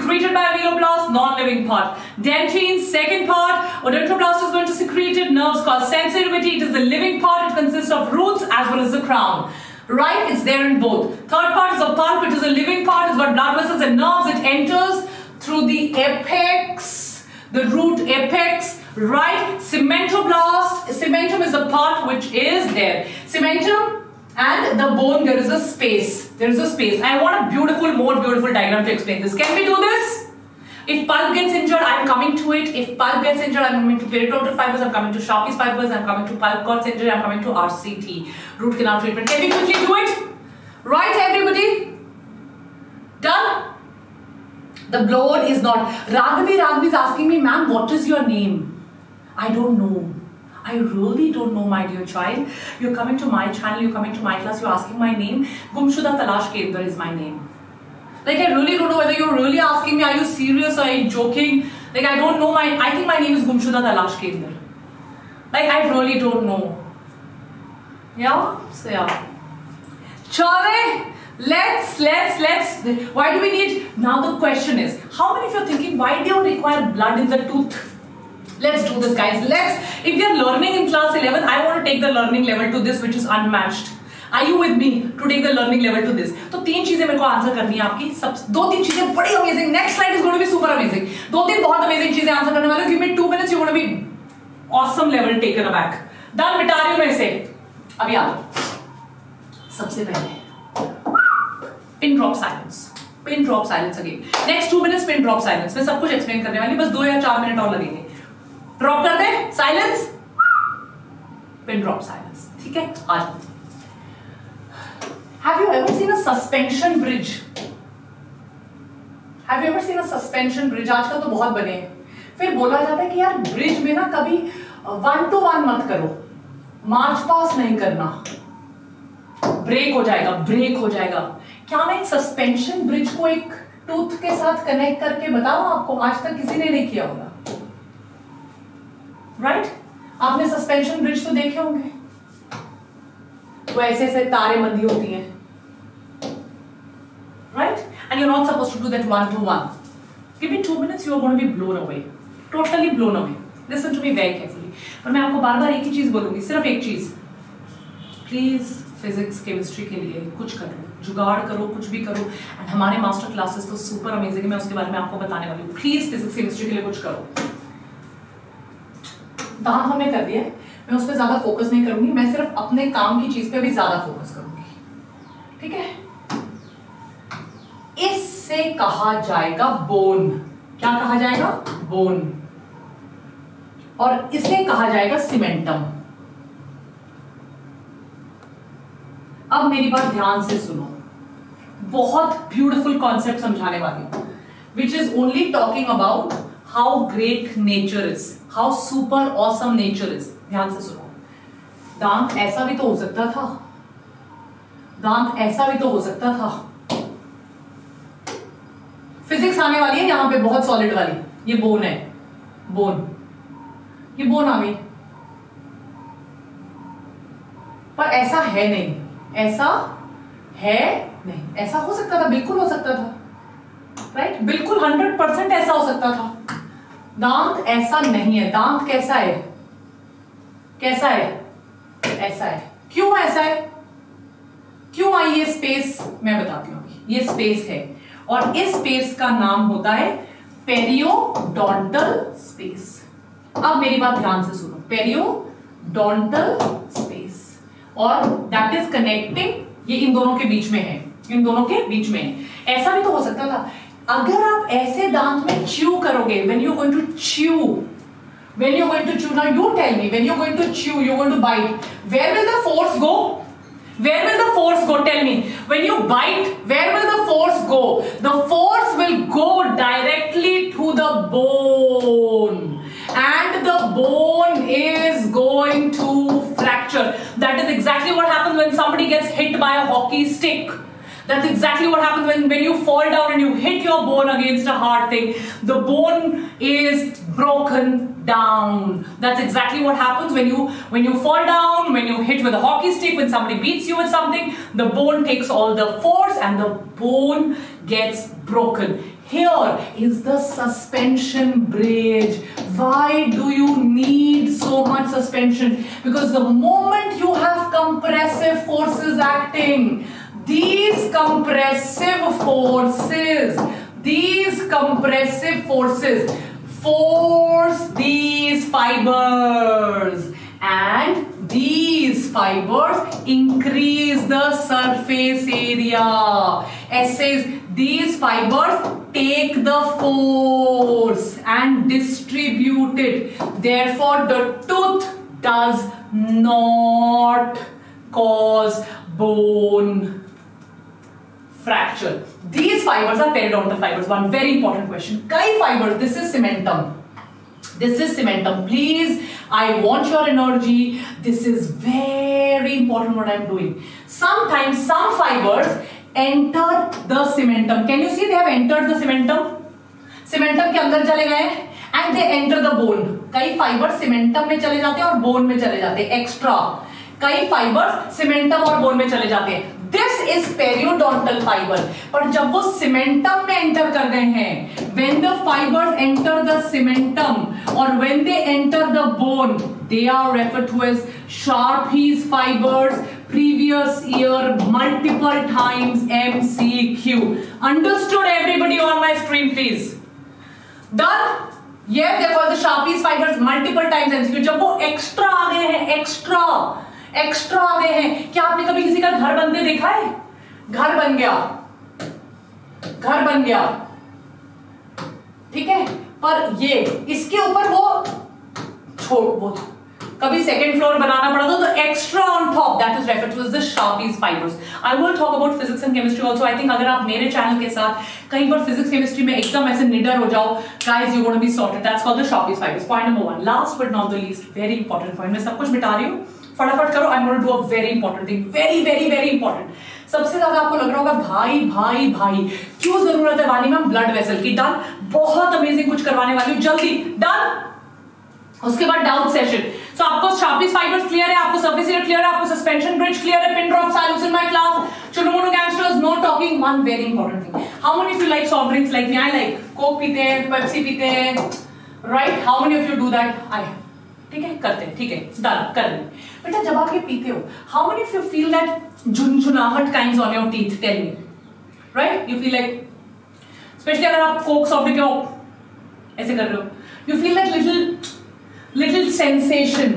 secreted by ameloblast, non-living part. Dentine, second part, odontoblast is going to secrete it. Nerves cause sensitivity. It is the living part. It consists of roots as well as the crown. Right? It's there in both. Third part is a pulp. It is a living part. It's got blood vessels and nerves. It enters through the apex, the root apex. Right? Cementoblast. Cementum is the part which is there. Cementum and the bone, there is a space. There is a space. I want a beautiful, more beautiful diagram to explain this. Can we do this? If pulp gets injured, I'm coming to it. If pulp gets injured, I'm coming to periodontal fibers. I'm coming to Sharpie's fibers. I'm coming to pulp cord injury. I'm coming to R C T, root canal treatment. Can we quickly do it? Right, everybody? Done? The blowout is not. Raghavi, Raghavi is asking me, ma'am, what is your name? I don't know. I really don't know, my dear child. You're coming to my channel, you're coming to my class, you're asking my name. Gumshuda Talash Kendra is my name. Like, I really don't know whether you're really asking me, are you serious or are you joking? Like, I don't know my, I think my name is Gumshuda Talash Kendra. Like, I really don't know. Yeah? So, yeah. Chale, let's, let's, let's, why do we need, now the question is, how many of you are thinking, why do you require blood in the tooth? Let's do this, guys. Let's, if we are learning in class eleven, I want to take the learning level to this, which is unmatched. Are you with me to take the learning level to this? तो तीन चीजें मेरे को answer करनी है आपकी, सब दो तीन चीजें बड़ी amazing. Next slide is going to be super amazing. दो तीन बहुत अमेजिंग चीजें आंसर करने वाले. Give me two minutes, you're going to be awesome level taken aback. Done. मिटा रही हूँ मैं इसे. अभी आ जाओ. सबसे पहले pin drop silence. Pin drop silence again. Next two minutes pin drop silence. मैं सब कुछ explain करने वाली, बस दो या चार मिनट और लगेंगे. ड्रॉप कर दे, साइलेंस, पिन ड्रॉप साइलेंस. ठीक है, आ जाओ. Have you ever seen a suspension bridge? Have you ever seen a suspension bridge? आजकल तो बहुत बने हैं. फिर बोला जाता है कि यार ब्रिज में ना कभी वन टू वन मत करो, मार्च पास नहीं करना, ब्रेक हो जाएगा, ब्रेक हो जाएगा. क्या मैं एक सस्पेंशन ब्रिज को एक टूथ के साथ कनेक्ट करके बताऊं आपको? आज तक किसी ने नहीं किया होगा. Right right? आपने सस्पेंशन ब्रिज तो देखे होंगे, वो ऐसे ऐसे तारे बंधी होती हैं. Right? And you are not supposed to do that one two one. Give me two minutes, you are going to be blown away, totally blown away. Listen to me very carefully. पर मैं आपको बार बार एक ही चीज बोलूंगी, सिर्फ एक चीज. Please physics chemistry के लिए कुछ करो, जुगाड़ करो, कुछ भी करो. एंड हमारे मास्टर क्लासेस तो सुपर अमेजिंग है, मैं उसके बारे में आपको बताने वाली हूँ. प्लीज फिजिक्स केमिस्ट्री के लिए कुछ करो. दांत हमने कर दिया है, मैं उस पर ज्यादा फोकस नहीं करूंगी. मैं सिर्फ अपने काम की चीज पे भी ज्यादा फोकस करूंगी. ठीक है? इससे कहा जाएगा बोन. क्या कहा जाएगा? बोन. और इसे कहा जाएगा सीमेंटम. अब मेरी बात ध्यान से सुनो, बहुत ब्यूटीफुल कॉन्सेप्ट समझाने वाली हूं, which is only talking about how great nature is, how super awesome nature is. ध्यान से सुनो. दांत ऐसा भी तो हो सकता था, दांत ऐसा भी तो हो सकता था. फिजिक्स आने वाली है यहां पे बहुत सॉलिड वाली. ये बोन है, बोन, ये बोन आ गई. पर ऐसा है नहीं, ऐसा है नहीं. ऐसा हो सकता था, बिल्कुल हो सकता था. राइट? बिल्कुल हंड्रेड परसेंट ऐसा हो सकता था. दांत ऐसा नहीं है. दांत कैसा है? कैसा है? ऐसा है. क्यों ऐसा है? क्यों आई ये स्पेस? मैं बताती हूं. ये स्पेस है और इस स्पेस का नाम होता है पेरियोडोंटल स्पेस. अब मेरी बात ध्यान से सुनो. पेरियोडोंटल स्पेस, और दैट इज कनेक्टिंग, ये इन दोनों के बीच में है, इन दोनों के बीच में है. ऐसा भी तो हो सकता था. अगर आप ऐसे दांत में च्यू करोगे, when you're going to chew, when you're going to chew, now you tell me, when you're going to chew, you're going to bite, where will the force go? Where will the force go? Tell me. When you bite, where will the force go? The force will go directly to the bone, and the bone is going to fracture. That is exactly what happens when somebody gets hit by a hockey stick. That's exactly what happens when, when you fall down and you hit your bone against a hard thing. The bone is broken down. That's exactly what happens when you when you fall down, when you hit with a hockey stick, when somebody beats you with something, the bone takes all the force and the bone gets broken. Here is the suspension bridge. Why do you need so much suspension? Because the moment you have compressive forces acting, these compressive forces, these compressive forces force these fibers, and these fibers increase the surface area. Essays, these fibers take the force and distribute it. Therefore, the tooth does not cause bone fracture. These fibers are periodontal fibers. One very important question. Kai fibers, this is cementum. This is cementum. Please, I want your energy. This is very important what I am doing. Sometimes some fibers enter the cementum. Can you see they have entered the cementum? Cementum के अंदर चले गए and they enter the bone. कई fibers cementum में चले जाते हैं और bone में चले जाते हैं. Extra. कई fibers cementum और bone में चले जाते हैं. This is periodontal fiber. पर जब वो cementum में enter कर गए हैं, when the fibers enter the cementum or when they enter the bone, they are referred to as Sharpie's fibers. Previous year, multiple times M C Q. Understood everybody on my screen, please? Done? Yes, they call the Sharpie's fibers multiple times M C Q. जब वो extra आ गए हैं, extra, extra आ गए हैं. क्या आपने कभी किसी का घर बनते देखा है? घर बन गया, घर बन गया, ठीक है? पर ये इसके ऊपर वो छोड़ वो कभी सेकेंड फ्लोर बनाना पड़ा तो extra on top, that is referred to as the Sharpie's fibers. I will talk about physics and chemistry also. I think अगर आप मेरे चैनल के साथ कहीं पर फिजिक्स केमिस्ट्री में एकदम ऐसे निडर हो जाओ, guys you're going to be sorted. That's called the Sharpie's fibers. Point number one. Last but not the least, very important point. मैं सब कुछ मिटा रही हूँ, फटाफट करो. I'm going to do a very important thing. Very very very important. सबसे ज्यादा आपको लग रहा होगा भाई भाई भाई क्यों जरूरत है वानी मैम ब्लड वेसल की. डन. बहुत अमेजिंग कुछ करवाने वाली हूँ, जल्दी. डन. उसके बाद डाउट सेशन. सो आपको Sharpie's fibers क्लियर है, आपको सर्फेस एरिया क्लियर है, आपको सस्पेंशन ब्रिज क्लियर है, pin drop silence in my class, चुनुमुनु gangsters, no talking. One very important thing, how many of you like soft drinks like me? I like coke पीते हैं, Pepsi पीते हैं, right? How many of you do that? I. ठीक है, करते हैं, ठीक है, डन, कर लें. बेटा जब आप ये पीते हो, how many of you feel that झुनझुनाहट kinds on your teeth? Tell me. Right? You feel like, specially अगर आप कोक सॉफ्ट ड्रिंक ऐसे कर रहे हो, you feel like little little sensation.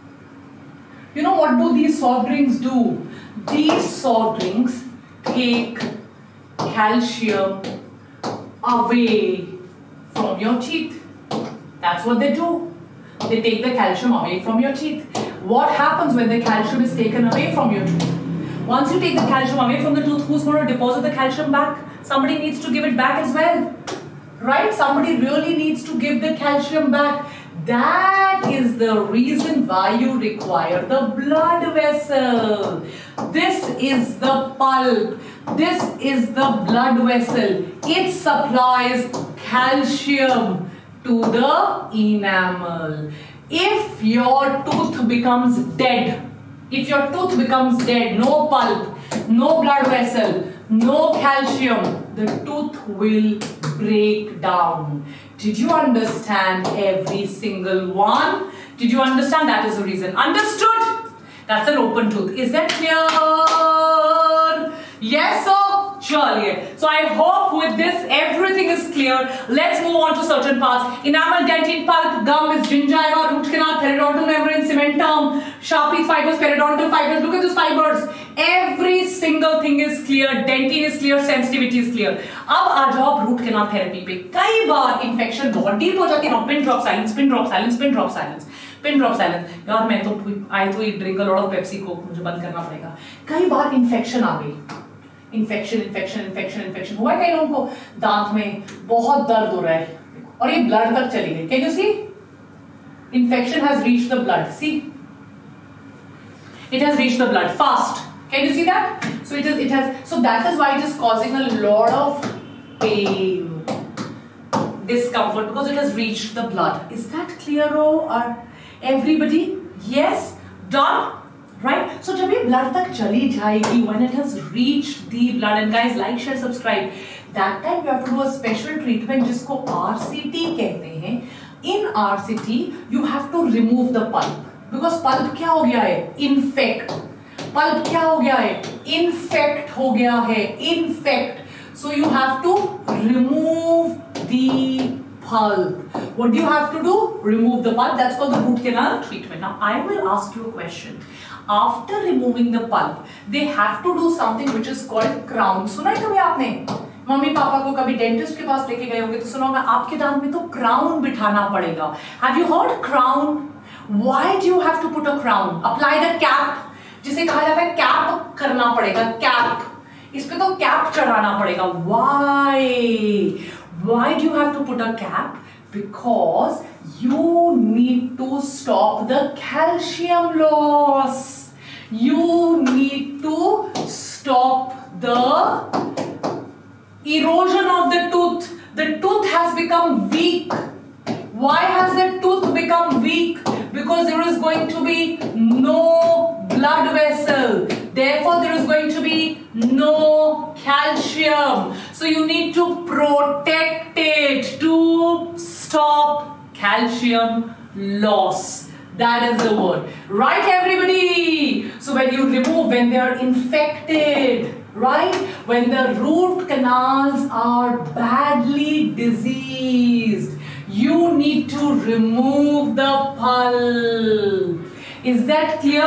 You know what do these soft drinks do? These soft drinks take calcium away from your teeth. That's what they do. They take the calcium away from your teeth. What happens when the calcium is taken away from your tooth? Once you take the calcium away from the tooth, who's going to deposit the calcium back? Somebody needs to give it back as well. Right? Somebody really needs to give the calcium back. That is the reason why you require the blood vessel. This is the pulp. This is the blood vessel. It supplies calcium to the enamel. If your tooth becomes dead, if your tooth becomes dead, no pulp, no blood vessel, no calcium, the tooth will break down. Did you understand every single one? Did you understand? That is the reason. Understood? That's an open tooth. Is that clear? Yes sir? Surely. So I hope with this everything is clear. Let's move on to certain parts. Enamel, dentin, pulp, gum is gingiva, root canal, periodontal membrane, cementum, Sharpie's fibers, periodontal fibers. Look at those fibers. Every single thing is clear. Dentin is clear. Sensitivity is clear. अब आ जाओ root canal therapy पे. कई बार infection बहुत deep हो जाती है. Pin drop silence, pin drop silence, pin drop silence. Pin drop silence. यार मैं तो आई तो drink a lot of Pepsi coke, मुझे बंद करना पड़ेगा. कई बार इन्फेक्शन आ गई. इन्फेक्शन इन्फेक्शन इन्फेक्शन इन्फेक्शन हुआ है कई लोगों को, दांत में बहुत दर्द हो रहा है और ये ब्लड तक चली गई. Can you see? Infection has reached the blood. See, it has reached the blood fast. Can you see that? So it is, it has, so that is why it is causing a lot of pain, discomfort, because it has reached the blood. Is that clear? Or everybody? Yes? Done? Right? So जब ये blood तक चली जाएगी, when it has reached the blood, and guys like, share, subscribe. That time you have to do a special treatment जिसको R C T कहते हैं. In R C T you have to remove the pulp because pulp क्या हो गया है? Infect. Pulp क्या हो गया है? Infect हो गया है. Infect. So you have to remove the pulp. What do you have to do? Remove the pulp. That's called the root canal treatment. Now I will ask you a question. After removing the pulp, they have to do something which is called crown. सुना है कभी आपने? Mummy papa को कभी dentist के पास लेके गए होंगे तो सुना होगा आपके दांत में तो क्राउन बिठाना पड़ेगा. Have you heard crown? Why do you have to put a crown? Apply the cap. जिसे कहा जाता है कैप करना पड़ेगा. कैप. इस पे तो कैप चढ़ाना पड़ेगा. Why? Why do you have to put a cap? Because you need to stop the calcium loss. You need to stop the erosion of the tooth. The tooth has become weak. Why has the tooth become weak? Because there is going to be no blood vessel. Therefore, there is going to be no calcium. So you need to protect it to stop calcium loss. That is the word. Right, everybody? So when you remove, when they are infected, right? When the root canals are badly diseased, you need to remove the pulp. Is that clear,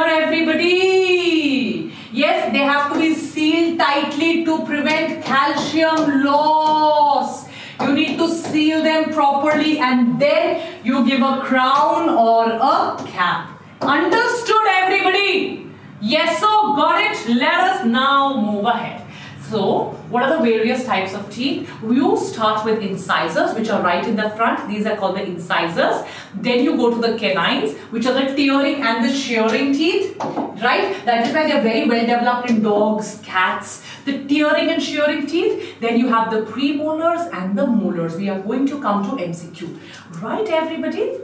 everybody? Yes, they have to be sealed tightly to prevent calcium loss. You need to seal them properly and then you give a crown or a cap. Understood, everybody? Yes, so got it. Let us now move ahead. So, what are the various types of teeth? You start with incisors, which are right in the front. These are called the incisors. Then you go to the canines, which are the tearing and the shearing teeth. Right? That is why they are very well developed in dogs, cats. The tearing and shearing teeth. Then you have the premolars and the molars. We are going to come to M C Q. Right, everybody?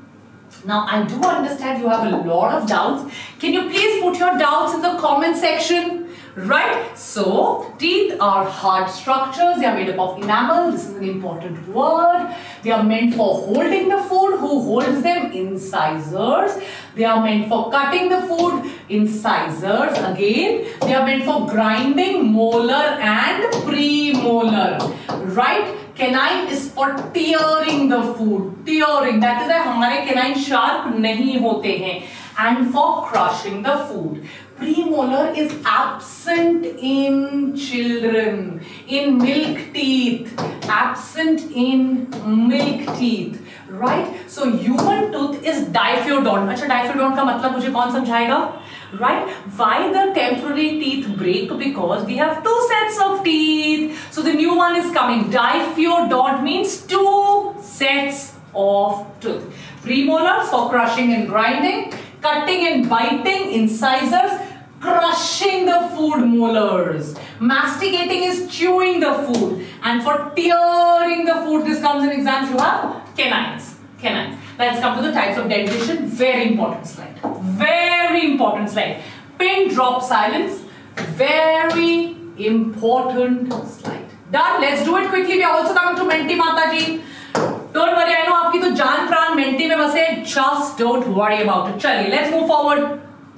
Now, I do understand you have a lot of doubts. Can you please put your doubts in the comment section? Right? So, teeth are hard structures. They are made up of enamel. This is an important word. They are meant for holding the food. Who holds them? Incisors. They are meant for cutting the food. Incisors. Again, they are meant for grinding. Molar and premolar. Right? Canine is for tearing the food. Tearing. That is why हमारे canine sharp नहीं होते हैं. And for crushing the food. Premolar is absent in children, in milk teeth, absent in milk teeth, right? So human tooth is diphyodont. अच्छा, diphyodont का मतलब मुझे कौन समझाएगा? Right? Why the temporary teeth break? Because we have two sets of teeth. So the new one is coming. Diphyodont means two sets of tooth. Premolars for crushing and grinding, cutting and biting, incisors, crushing the food, molars. Masticating is chewing the food. And for tearing the food, this comes in exams, you have canines. Canines. Let's come to the types of dentition. Very important slide. Very important slide. Pin drop silence. Very important slide. Done. Let's do it quickly. We are also coming to Menti Mataji. Don't worry, I know आपकी तो जान प्राण mentee में बसे. Just don't worry about it. चलिए, let's move forward.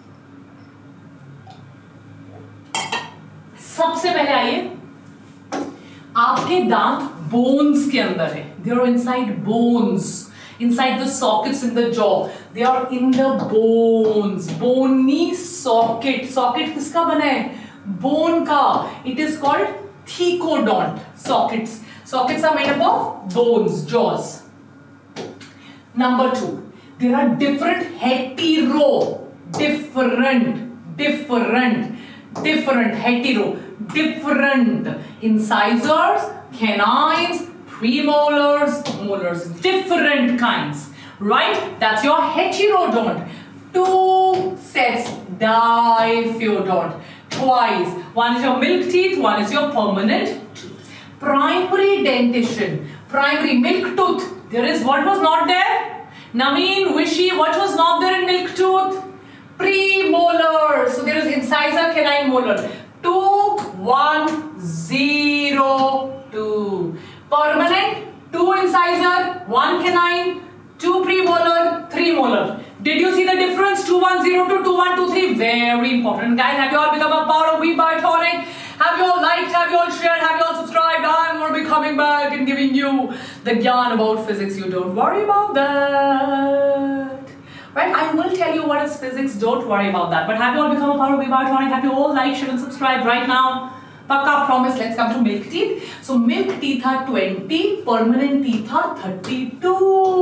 सबसे पहले आइए, आपके दांत बोन्स के अंदर है. They are inside bones, inside the sockets in the jaw. They are in the bones. Bony socket. Socket किसका बना है? Bone का. It is called thecodont. Sockets. Sockets are made up of bones, jaws. Number two, there are different hetero, different, different, different, hetero, different incisors, canines, premolars, molars, different kinds, right? That's your heterodont. Two sets, diphyodont, twice. One is your milk teeth, one is your permanent tooth. Primary dentition, primary milk tooth. There is what was not there? Naveen, Vishy, what was not there in milk tooth? Premolar. So there is incisor, canine, molar. Two, one, zero, two. permanent, two incisor, one canine, two premolar, three molar. Did you see the difference? two one zero to two one two three. Very important, guys. Have you all become a part of We Biotonic? Have you all liked? Have you all shared? Have you all subscribed? I'm going to be coming back and giving you the gyan about physics. You don't worry about that. Right? I will tell you what is physics. Don't worry about that. But have you all become a part of We Biotonic? Have you all liked, shared, and subscribed right now? Pakka promise. Let's come to milk teeth. So milk teeth are twenty, permanent teeth are thirty-two.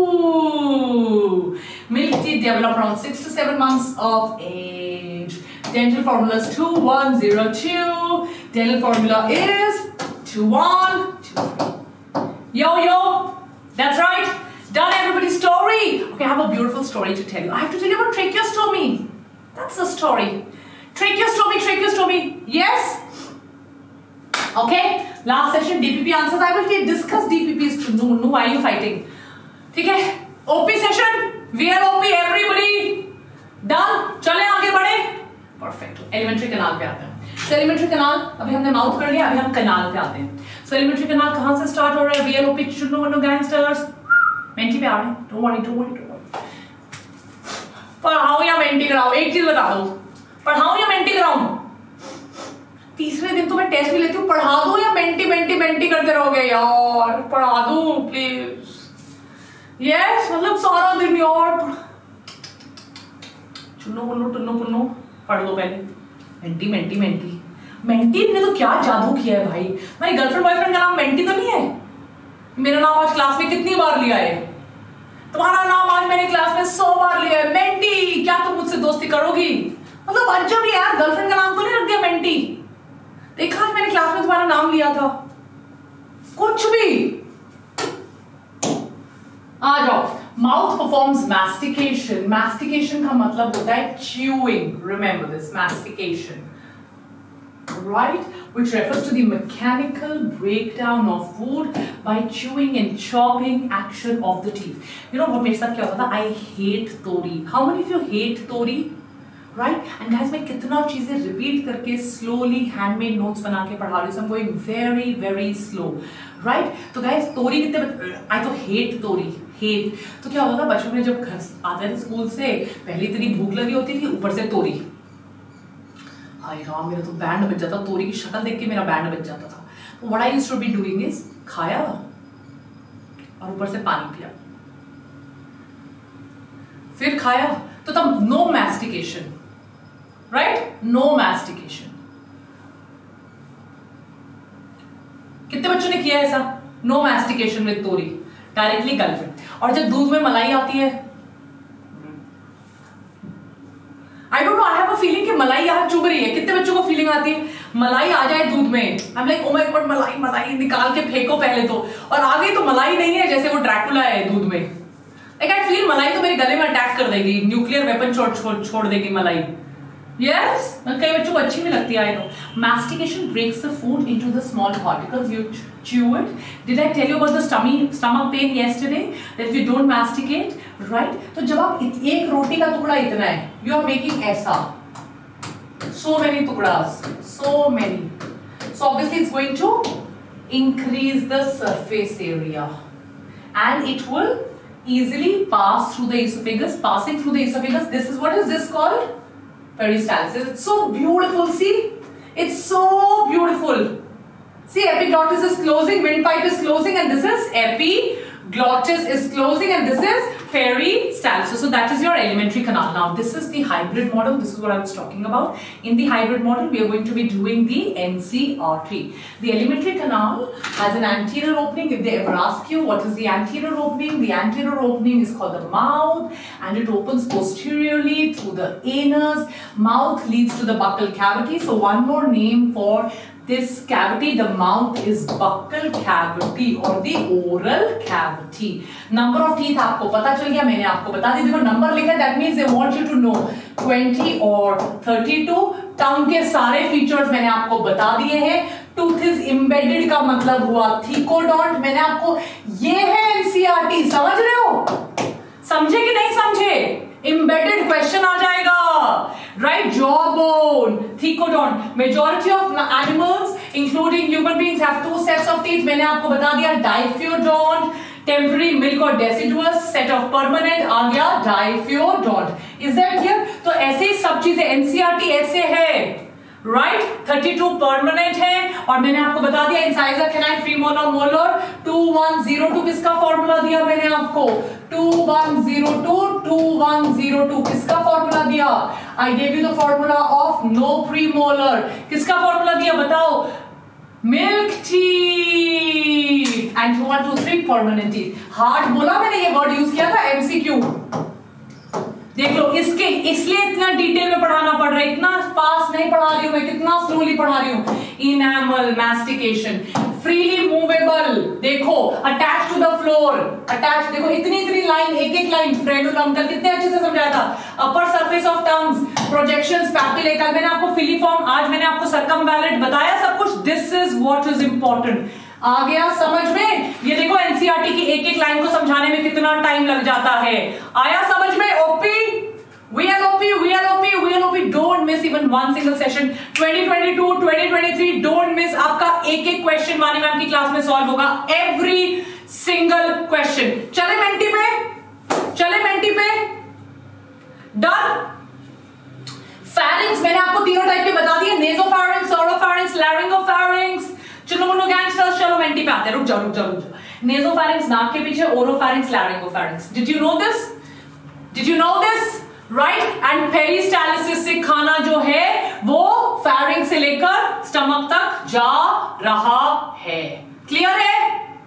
Milk teeth develop around six to seven months of age. Dental formula is two one zero two. Dental formula is two one two three. Yo yo, that's right. Done everybody's story. Okay, I have a beautiful story to tell you. I have to tell you about tracheostomy. That's the story. Tracheostomy, tracheostomy. Yes. Okay, last session D P P answers. I will discuss D P Ps too. No, no, why are you fighting? ठीक है, O P session, V L O P, everybody done. चले आगे बढ़े. Perfect. Elementary canal पे आते हैं. So elementary canal, अभी हमने mouth कर लिया, अभी हम canal पे आते हैं. So elementary canal कहाँ से start हो रहा है? V L O P, चुन्नू वन्नू gangsters. मेंटी पे आ रहे हैं. Don't worry, don't worry, don't worry. पढ़ाओ या मेंटी कराओ? एक चीज बता दो. पढ़ाओ या मेंटी कराऊं? तीसरे दिन तो मैं टेस्ट भी लेती हूँ. पढ़ा दो या मेंटी मेंटी मेंटी करते रहोगे यार? पढ़ा दो प्लीज. यस, मतलब सारा दिन यार. चुन्नू पुन्नू टुन्नू पुन्नू पढ़ लो पहले. मेंटी मेंटी मेंटी मेंटी ने तो क्या जादू किया है भाई. मेरी गर्लफ्रेंड बॉयफ्रेंड का नाम मेंटी तो नहीं है. मेरा नाम आज क्लास में कितनी बार लिया है? तुम्हारा नाम आज मैंने क्लास में सौ बार लिया है. मेंटी, क्या तुम मुझसे दोस्ती करोगी? मतलब अजब यार, गर्लफ्रेंड का नाम तो नहीं रख दिया मेंटी. देखा आज मैंने क्लास में तुम्हारा नाम लिया था. कुछ भी. आ जाओ. Mouth performs mastication. मैस्टिकेशन का मतलब होता है chewing. Remember this, mastication, right, which refers to the mechanical breakdown of food by chewing and chopping action of the teeth. You know what मेरे साथ क्या होता था? I hate tori. How many of you hate tori? Right? And guys, मैं कितना चीजें repeat करके slowly handmade notes बना के पढ़ा रही हूँ. I'm going very very slow. Right? तो guys, तोरी कितने, I तो hate तोरी, hate. तो क्या होता था बचपन में जब घर आते थे स्कूल से, पहले इतनी भूख लगी होती थी, ऊपर से तोरी. हाय राम, मेरा तो बैंड बज जाता. तोरी की शक्ल देख के मेरा बैंड बज जाता था. तो what I used to be doing is खाया और ऊपर से पानी पिया, फिर खाया. तो तब no mastication. Right? No mastication. कितने बच्चों ने किया ऐसा? नो मैस्टिकेशन विद तोरी, डायरेक्टली गल में. और जब दूध में मलाई आती है, I don't know, I have a feeling कि मलाई यहाँ चुभ रही है. कितने बच्चों को फीलिंग आती है मलाई आ जाए दूध में? I am like oh my god, मलाई मलाई निकाल के फेंको पहले तो. और आगे तो मलाई नहीं है, जैसे वो ड्रैकुला है दूध में. लाइक आई फील मलाई तो मेरे गले में अटैक कर देगी, न्यूक्लियर वेपन छोड़ छोड़ छोड़ देगी मलाई. Yes, कई बच्चों को अच्छी भी लगती है. I know. Mastication breaks the food into the small particles. You chew it. Did I tell you about the stomach stomach pain yesterday? That if you don't masticate, right? तो जब आप एक रोटी का टुकड़ा इतना है, you are making ऐसा. So many टुकड़ास, so many. So obviously it's going to increase the surface area, and it will easily pass through the esophagus. Passing through the esophagus. This is what is this called? Peristalsis. It's so beautiful. See, it's so beautiful. See, epiglottis is closing, windpipe is closing, and this is epiglottis is closing, and this is peristalsis. So that is your elementary canal. Now this is the hybrid model. This is what I was talking about. In the hybrid model, we are going to be doing the N C R T. The elementary canal has an anterior opening. If they ever ask you what is the anterior opening, the anterior opening is called the mouth, and it opens posteriorly through the anus. Mouth leads to the buccal cavity. So one more name for this cavity, the mouth, is buccal cavity or the oral cavity. Number of teeth आपको पता चल गया, मैंने आपको बता दी. देखो number लिखा, that means they want you to know twenty or thirty-two. टंग के सारे फीचर्स मैंने आपको बता दिए हैं. टूथ इज इम्बेडेड का मतलब हुआ थीकोडोंट. मैंने आपको, ये है एनसीईआरटी. समझ रहे हो? समझे कि नहीं समझे? Embedded question आ जाएगा. Right? Jawbone, thecodont. Majority of animals including human beings have two sets of teeth. मैंने आपको बता दिया डाइफ्यूडोंट, टेम्पररी, मिल्क और डेसिडुअस, सेट ऑफ परमानेंट आ गया डाइफ्यूडोंट. Is that clear? तो ऐसे ही सब चीजें एनसीईआरटी ऐसे है, राइट. थर्टी टू परमानेंट है और मैंने आपको बता दिया incisor canine premolar molar two one zero two किसका फॉर्मूला दिया मैंने आपको two one zero two two one zero two किसका फॉर्मूला दिया? I gave you the formula of no premolar. किसका फॉर्मूला दिया बताओ? Milk teeth and one two three permanent teeth. Hard बोला मैंने, ये वर्ड यूज किया था एमसीक्यू. देख लो, इसके इसलिए इतना डिटेल में पढ़ाना पड़ रहा है, इतना फास्ट नहीं पढ़ा रही हूं मैं, कितना स्लोली पढ़ा रही हूं. इनैमल, मैस्टिकेशन, फ्रीली मूवेबल, देखो attach to the floor, attach, देखो इतनी इतनी लाइन, एक एक लाइन फ्रेनुलम कल कितने अच्छे से समझाया था. Upper surface of tongues, projections, papillae, कल मैंने आपको फिलीफॉर्म, आज मैंने आपको सर्कमवैलेंट बताया सब कुछ. This is what is important. आ गया समझ में? ये देखो एनसीईआरटी की एक एक लाइन को समझाने में कितना टाइम लग जाता है. आया समझ में? OP, VLOP, VLOP, VLOP, don't miss even one single session. Twenty twenty two, twenty twenty three don't miss. आपका एक एक क्वेश्चन वानी मैम की क्लास में सॉल्व होगा, एवरी सिंगल क्वेश्चन. चले मेंटी पे, चले मेंटी पे, डन. फैरिंग्स मैंने आपको तीनों टाइप के बता दिए, नेजोफैरिंग्स, ओरोफैरिंग्स, लैरिंगोफैरिंग्स. चलो मुन्नो गैंगस्टर्स, चलो मेंटी पे आते हैं. रुक जाओ रुक जाओ रुक जाओ. नेजोफैरिंग्स नाक के पीछे, oropharynx, laryngopharynx. Did you know this? Did you know this? Right. And peristalsis से खाना जो है वो फैरिंग से लेकर स्टमक तक जा रहा है. क्लियर है?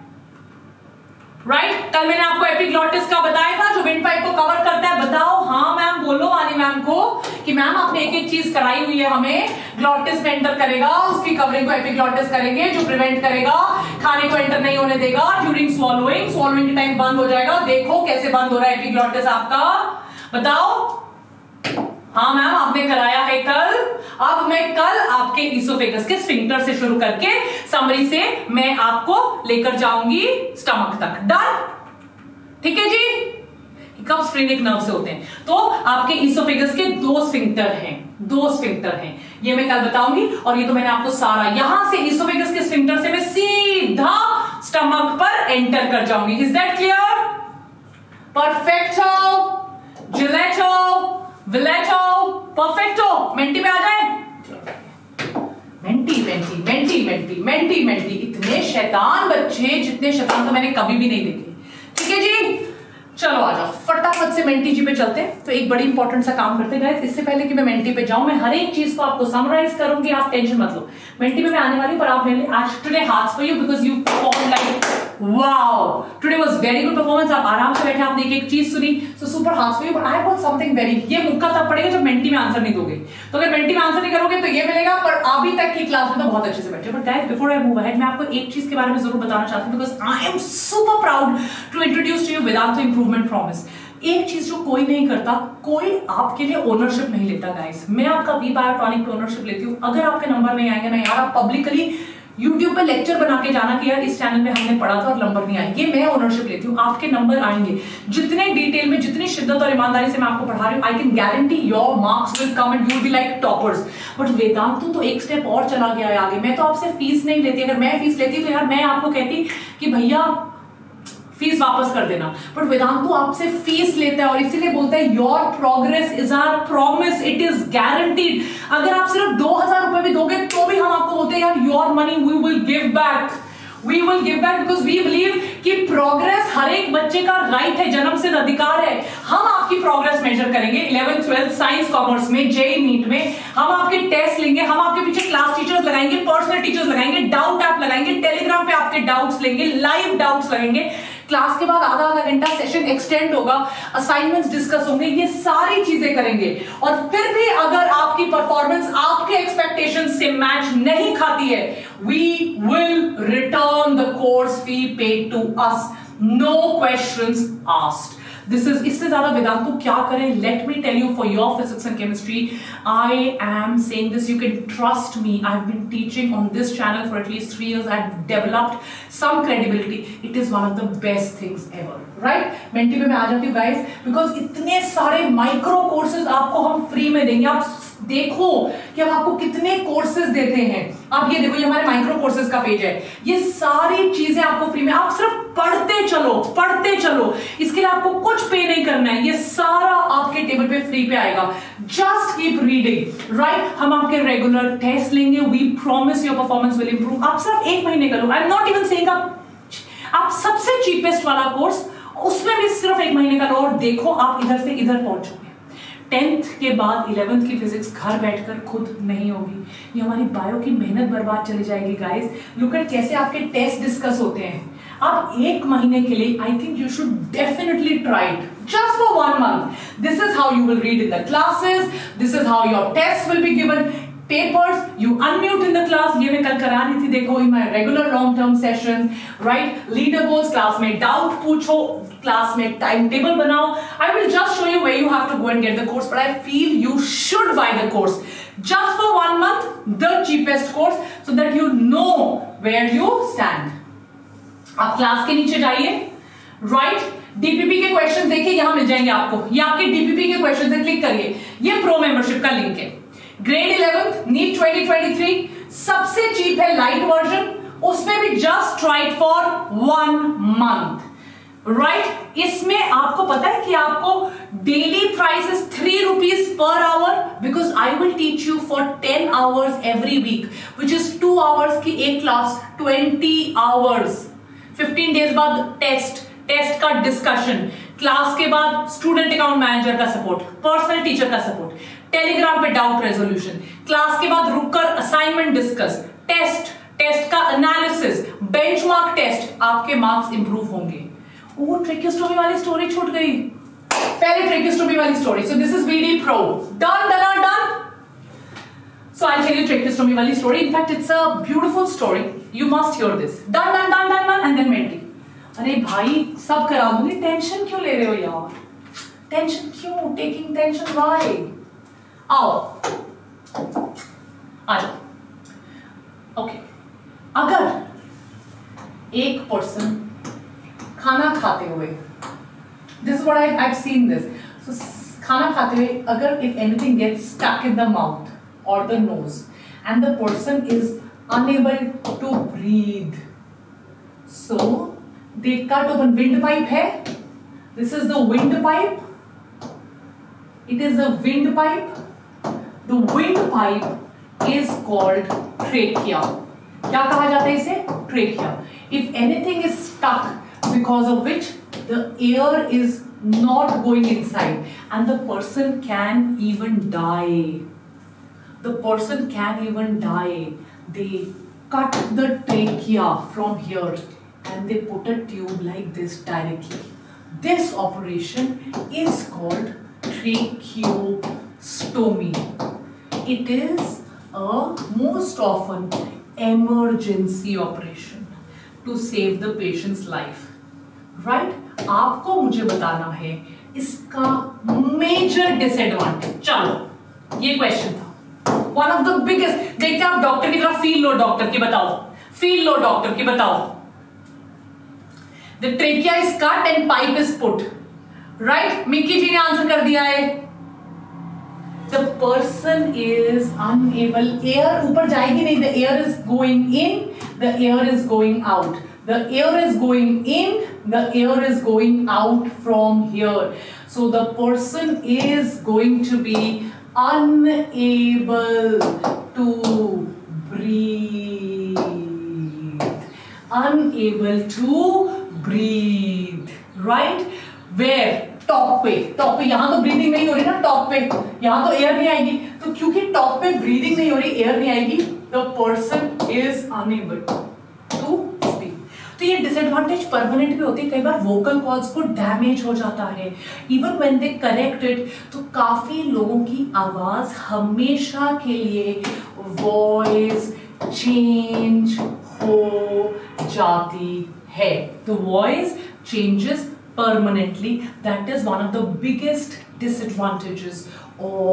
Right right? कल मैंने आपको एपिग्लॉटिस का बताया था जो विंड पाइप को कवर करता है. बताओ हाँ मैम, बोलो वानी मैम को कि मैम आपने एक एक चीज कराई हुई है, हमें ग्लॉटिस में एंटर करेगा, उसकी कवरिंग को एपिग्लॉटिस करेंगे जो प्रिवेंट करेगा, खाने को एंटर नहीं होने देगा ड्यूरिंग स्वॉलोइंग, स्वॉलोइंग के टाइम बंद हो जाएगा. देखो कैसे बंद हो रहा है एपिग्लॉटिस आपका, बताओ. हाँ मैम आपने कराया है कल. अब मैं कल आपके इसोफेगस के स्फिंक्टर से शुरू करके समरी से मैं आपको लेकर जाऊंगी स्टमक तक. डन? ठीक है जी. कब स्फ्रिनिक नर्व से होते हैं? तो आपके इसोफेगस के दो स्फिंक्टर हैं, दो स्फिंक्टर हैं, ये मैं कल बताऊंगी. और ये तो मैंने आपको सारा, यहां से इसोफेगस के स्फिंक्टर से मैं सीधा स्टमक पर एंटर कर जाऊंगी. Is that clear? परफेक्टो, जिलेटो, विलेटो, परफेक्टो. मेंटी पे आ जाए. Menti Menti Menti Menti Menti Menti. इतने शैतान बच्चे, जितने शैतान तो मैंने कभी भी नहीं देखे. ठीक है जी, चलो आ जाओ फटाफट से मेंटी जी पे चलते हैं. तो एक बड़ी इंपॉर्टेंट सा काम करते हैं गाइस. इससे पहले कि मैं मेंटी पे जाऊं, मैं हर एक चीज को आपको समराइज करूंगी, आप टेंशन मत लो. मेंटी पे मैं आने वाली, पर आप मेरे लिए आज today hearts for you because you perform like wow. Today was very good performance. आप आराम से बैठे, आपने एक एक चीज सुनी, so super hearts for you. But I want something very, ये मुक्का तब पड़ेगा जब मेंटी में आंसर नहीं दोगे. तो अगर मेंटी में आंसर नहीं करोगे तो ये मिलेगा, पर अभी तक की क्लास में तो बहुत अच्छे से बैठे. But guys before I move ahead, मैं आपको एक चीज के बारे में जरूर बताना चाहती हूं because I am super proud to introduce to you Vedantu improvement promise. एक चीज जो कोई नहीं करता, कोई आपके लिए ओनरशिप नहीं लेता गाइस. मैं आपका वी बायोटॉनिक पे ओनरशिप लेती हूं. अगर आपके नंबर नहीं आएंगे ना यार, आप पब्लिकली यूट्यूब पे लेक्चर बना के जाना कि यार इस चैनल पे हमने पढ़ा था और नंबर नहीं आए. ये मैं ओनरशिप लेती हूँ. आपके नंबर आएंगे. जितने डिटेल में, जितनी शिद्दत और ईमानदारी से मैं आपको पढ़ा रही हूँ, I can guarantee your marks will come and you will be like toppers. But Vedantu तो एक स्टेप और चला गया है आगे. मैं तो आपसे फीस नहीं लेती. अगर मैं फीस लेती तो यार मैं आपको कहती कि भैया फीस वापस कर देना. बट वेदांतु आपसे फीस लेता है और इसीलिए बोलता है your progress is our promise, it is guaranteed. अगर आप सिर्फ दो हजार रुपए भी दोगे तो भी हम आपको बोलते हैं यार your money we will give back, we will give back because we believe कि प्रोग्रेस हर एक बच्चे का राइट है, जन्म सिद्ध अधिकार है. हम आपकी प्रोग्रेस मेजर करेंगे इलेवेंथ ट्वेल्थ साइंस कॉमर्स में, जेई नीट में. हम आपके टेस्ट लेंगे, हम आपके पीछे क्लास टीचर्स लगाएंगे, पर्सनल टीचर्स लगाएंगे, डाउट ऐप लगाएंगे, टेलीग्राम पे आपके डाउट्स लेंगे, लाइव डाउट्स लगेंगे. क्लास के बाद आधा आधा घंटा सेशन एक्सटेंड होगा, असाइनमेंट्स डिस्कस होंगे, ये सारी चीजें करेंगे. और फिर भी अगर आपकी परफॉर्मेंस आपके एक्सपेक्टेशन से मैच नहीं खाती है, we will return the course fee paid to us, no questions asked. This is, इससे ज्यादा वेदांतु क्या करें? Let me tell you, for your physics and chemistry I am saying this, you can trust me. I have been teaching on this channel for at least three years. I have developed some credibility. It is one of the best things ever. Right? Menti पे मैं आ जाती हूँ guys, because इतने सारे micro courses आपको हम free में देंगे. आप देखो कि हम आपको कितने कोर्सेज देते हैं। आप ये देखो, ये हमारे माइक्रो कोर्सेज का पेज है, ये सारी चीजें आपको फ्री में, आप सिर्फ पढ़ते चलो पढ़ते चलो, इसके लिए आपको कुछ पे नहीं करना है, ये सारा आपके टेबल पे फ्री पे आएगा। Just keep reading, right. हम आपके रेगुलर टेस्ट लेंगे, we promise your performance will improve. आप सिर्फ एक महीने करो, I am not even saying आप आप सबसे चीपेस्ट वाला कोर्स, उसमें भी सिर्फ एक महीने का लो और देखो आप इधर से इधर पहुंचोगे। टेंथ के बाद इलेवेंथ की फिजिक्स घर बैठकर खुद नहीं होगी, ये हमारी बायो की मेहनत बर्बाद चली जाएगी गाइस। लुक एट कैसे आपके टेस्ट डिस्कस होते हैं। आप एक महीने के लिए I think you should definitely try it just for one month. This is how you will read in the classes, this is how your tests will be given, papers you unmute in the class, ये मैं कल करा रही थी, देखो in my regular long term sessions, right? leaderboards, class में doubt पूछो, class में timetable बनाओ। I will just show you where you have to go and get the course, but I feel you should buy the course just for one month, the cheapest course, so that you know where you stand। आप class के नीचे जाइए, right, DPP के question देखिए, यहां मिल जाएंगे आपको, ये आपके डीपीपी के क्वेश्चन से क्लिक करिए, ये प्रो मेंबरशिप का लिंक है। Grade eleventh NEET twenty twenty three सबसे चीप है लाइट वर्जन, उसमें भी just try for one month, right. इसमें आपको पता है कि आपको daily price is three rupees per hour, because I will teach you for ten hours every week, which is two hours की एक class, twenty hours. Fifteen days बाद test, test का डिस्कशन, क्लास के बाद स्टूडेंट अकाउंट मैनेजर का support, personal teacher का support, Telegram पे doubt resolution, class के बाद रुककर असाइनमेंट डिस्कस, टेस्ट, टेस्ट का एनालिसिस, बेंचमार्क टेस्ट, आपके मार्क्स इंप्रूव होंगे। वो ट्रेकियोस्टोमी वाली स्टोरी छूट गई, पहले ट्रेकियोस्टोमी वाली story. So this is VD pro, done done done. So I'll tell you tracheostomy wali story. In fact, it's a beautiful story. You must hear this. Done, done, done, done, done, and then menti. अरे भाई सब करा दूंगी, tension क्यों ले रहे हो यार? टेंशन क्यों? Taking tension why? आओ, आ जाओ। Okay. अगर एक पर्सन खाना खाते हुए, this is what I I've seen this. So खाना खाते हुए अगर if anything gets stuck in the mouth or the nose and the person is unable to breathe, so they cut open windpipe hai, this is the windpipe, it is a windpipe, the windpipe is called trachea। क्या कहा जाता है इसे? trachea। if anything is stuck because of which the air is not going inside and the person can even die, the person can even die, they cut the trachea from here and they put a tube like this directly. This operation is called tracheostomy. It is a most often emergency operation to save the patient's life, right? आपको मुझे बताना है इसका major disadvantage। चलो ये question था, one of the biggest। देखते आप डॉक्टर की तरफ, फील लो डॉक्टर की बताओ, फील लो डॉक्टर की बताओ। The trachea is cut and pipe is put, right? Mickey ji ने आंसर कर दिया है। The person is unable, air ऊपर जाएगी नहीं, the air is going in, the air is going out, the air is going in, the air is going out from here, so the person is going to be unable to breathe, unable to breathe, right? Where? Top पे, top पे, यहां तो breathing नहीं हो रही ना, top पे, यहां तो एयर नहीं आएगी, तो क्योंकि टॉप पे ब्रीदिंग नहीं हो रही, एयर नहीं आएगी, the person is unable to speak. तो ये डिसएडवांटेज परमानेंट भी होती है, कई बार वोकल कॉर्ड्स को डैमेज हो जाता है, even when they correct it, तो काफी लोगों की आवाज हमेशा के लिए वॉइस चेंज हो जाती है। The voice changes permanently. That is one of the biggest disadvantages of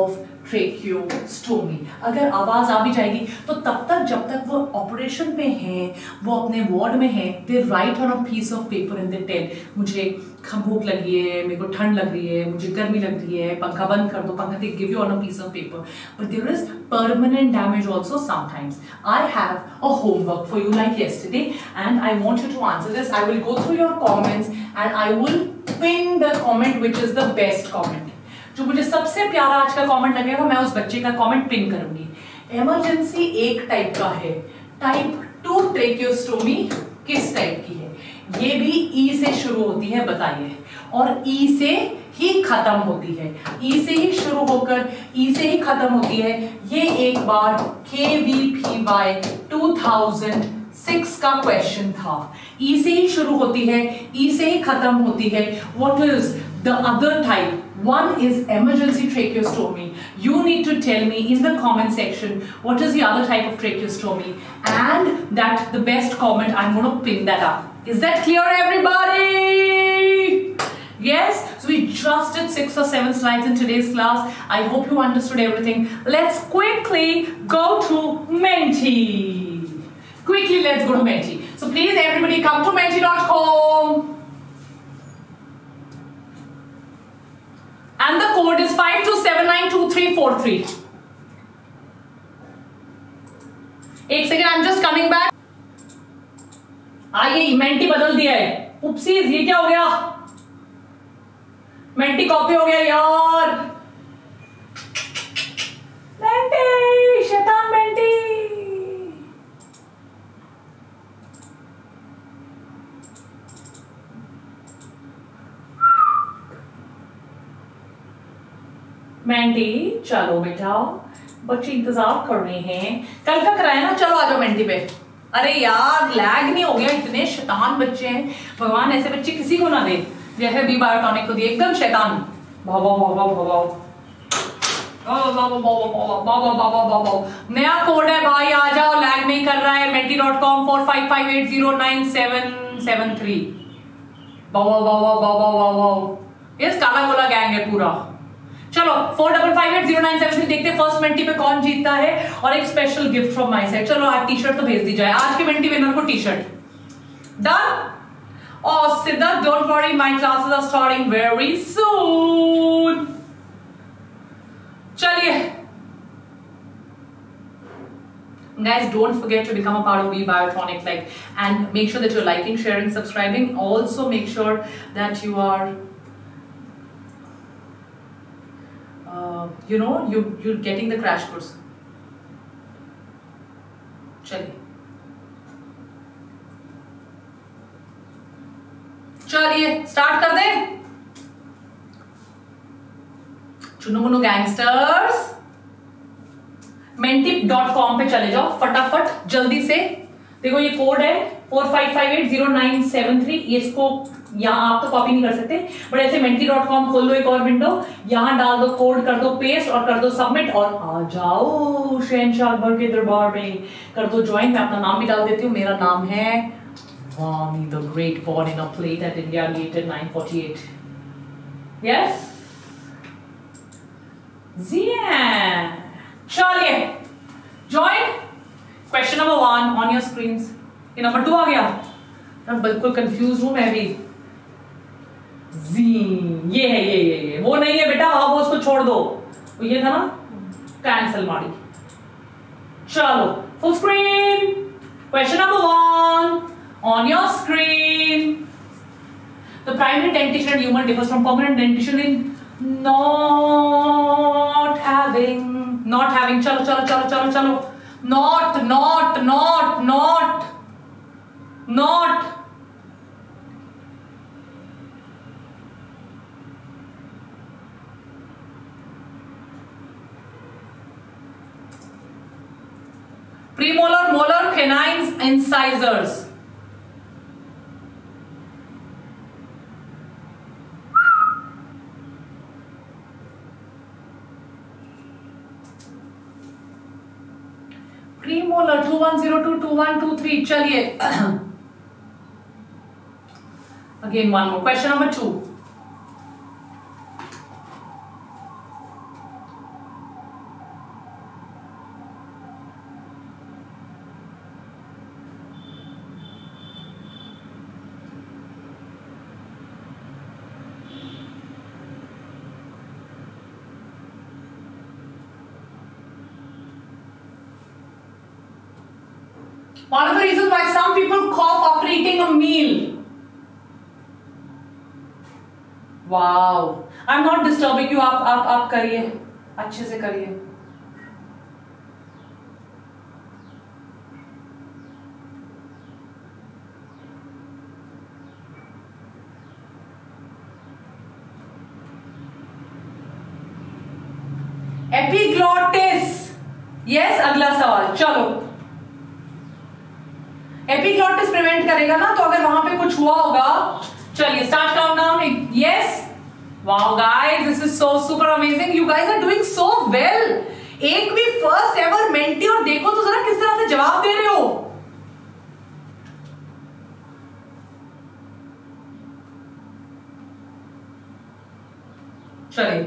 tracheostomy. अगर आवाज आ भी जाएगी तो तब तक जब तक वो ऑपरेशन पे हैं, वो अपने वार्ड में हैं, they write on a piece of paper and they tell मुझे भूख लगी है, मेरे को ठंड लग रही है, मुझे गर्मी लग रही है, पंखा बंद कर दो, पंखा they give you on a piece of paper, but there is permanent damage also sometimes. I have a homework for you like yesterday and I want you to answer this. I will go through your comments and I will pin the comment which is the best comment. जो मुझे सबसे प्यारा आज का comment लगेगा मैं उस बच्चे का कमेंट पिन करूंगी। इमरजेंसी एक टाइप का है, टाइप टू ट्रेकियोस्टोमी किस टाइप की है? ये भी ई से शुरू होती है, बताइए, और ई से ही खत्म होती है, ई से ही शुरू होकर ई से ही खत्म होती है। ये एक बार K V P Y two thousand six का क्वेश्चन था। ई से ही शुरू होती है, ई से ही खत्म होती है। What is the other type? One is emergency tracheostomy. You need to tell me in the comment section what is the other type of tracheostomy, and that the best comment, I'm going to pin that up. Is that clear, everybody? Yes? So we just did six or seven slides in today's class. I hope you understood everything. Let's quickly go to Menti. Quickly, let's go to Menti. So please everybody come to menti dot com. And the code is five two seven nine two three four three. एक second, I am just coming back. आइए, Menti बदल दिया है। उपसीज, ये क्या हो गया? Mentee copy हो गया यार। मेंटी, शैतान मेंटी। मेंटी, चलो बेटा, बच्चे इंतजार कर रहे हैं। कल का कराया ना, चलो आ जाओ मेंटी पे। अरे यार, लैग नहीं हो गया? इतने शैतान बच्चे हैं, भगवान ऐसे बच्चे किसी को ना दे जैसे बी बायोटॉनिक को दिए, एकदम शैतान। भागो भागो भागो, नया कोड है भाई, आ जाओ, लैग नहीं कर रहा है। Menti dot com four five five eight zero nine seven seven three. बाबा बाबा बाबा बाबा, ये काला गोला गैंग है पूरा। चलो, four double five eight zero nine seven three देखते हैं फर्स्ट मेंटी पे कौन जीतता है, और एक special gift from my side. चलो, आज टी शर्ट तो भेज दी जाए, आज के मेंटी विनर को टी शर्ट। डन? और Siddharth, don't worry, my classes are starting very soon. चलिए guys, don't forget to become a part of VBiotronic, like, and make sure that you're liking, sharing, subscribing. Also make sure that you are Uh, you know, you you're getting the crash course. चलिए चलिए start कर दें। चुनो मुनो gangsters, Menti dot com पे चले जाओ फटाफट जल्दी से। देखो, ये कोड है four five five eight zero nine seven three. इसको यहाँ आप तो कॉपी नहीं कर सकते, बट ऐसे मेंटी डॉट कॉम खोल दो, एक और विंडो, यहाँ डाल दो, कोड कर दो पेस्ट और कर दो सबमिट, और आ जाओ शहंशाह अकबर के दरबार में। कर दो ज्वाइन। मैं अपना नाम भी डाल देती हूँ, मेरा नाम है Vani the great, born in a plate at India Gate in nine forty-eight. Yes? Yeah. चलिए join. Question number one on your screen. ये नंबर टू आ गया, मैं बिल्कुल कंफ्यूज हूं मैं भी। जी, ये है, ये ये ये वो नहीं है बेटा, आप उसको छोड़ दो, वो ये था ना, कैंसिल मारी। चलो full screen. Question number one on your screen. The primary dentition in human differs from permanent dentition in not having not having चलो चलो चलो चलो चलो not not not not not premolar, molar, canines, incisors. Premolar two one zero two two one two three. चलिए again one more question number two. One of the reasons why some people cough after eating a meal. Wow. I'm not disturbing you. आप आप आप करिए, अच्छे से करिए. Epiglottis. Yes, अगला सवाल. चलो. Epiglottis प्रिवेंट करेगा ना, तो अगर वहां पे कुछ हुआ होगा, चलिए start countdown. Yes. Wow guys, this is so super amazing. You guys are doing so well. एक भी फर्स्ट एवर मेंटी और देखो तो जरा किस तरह से जवाब दे रहे हो. चलिए.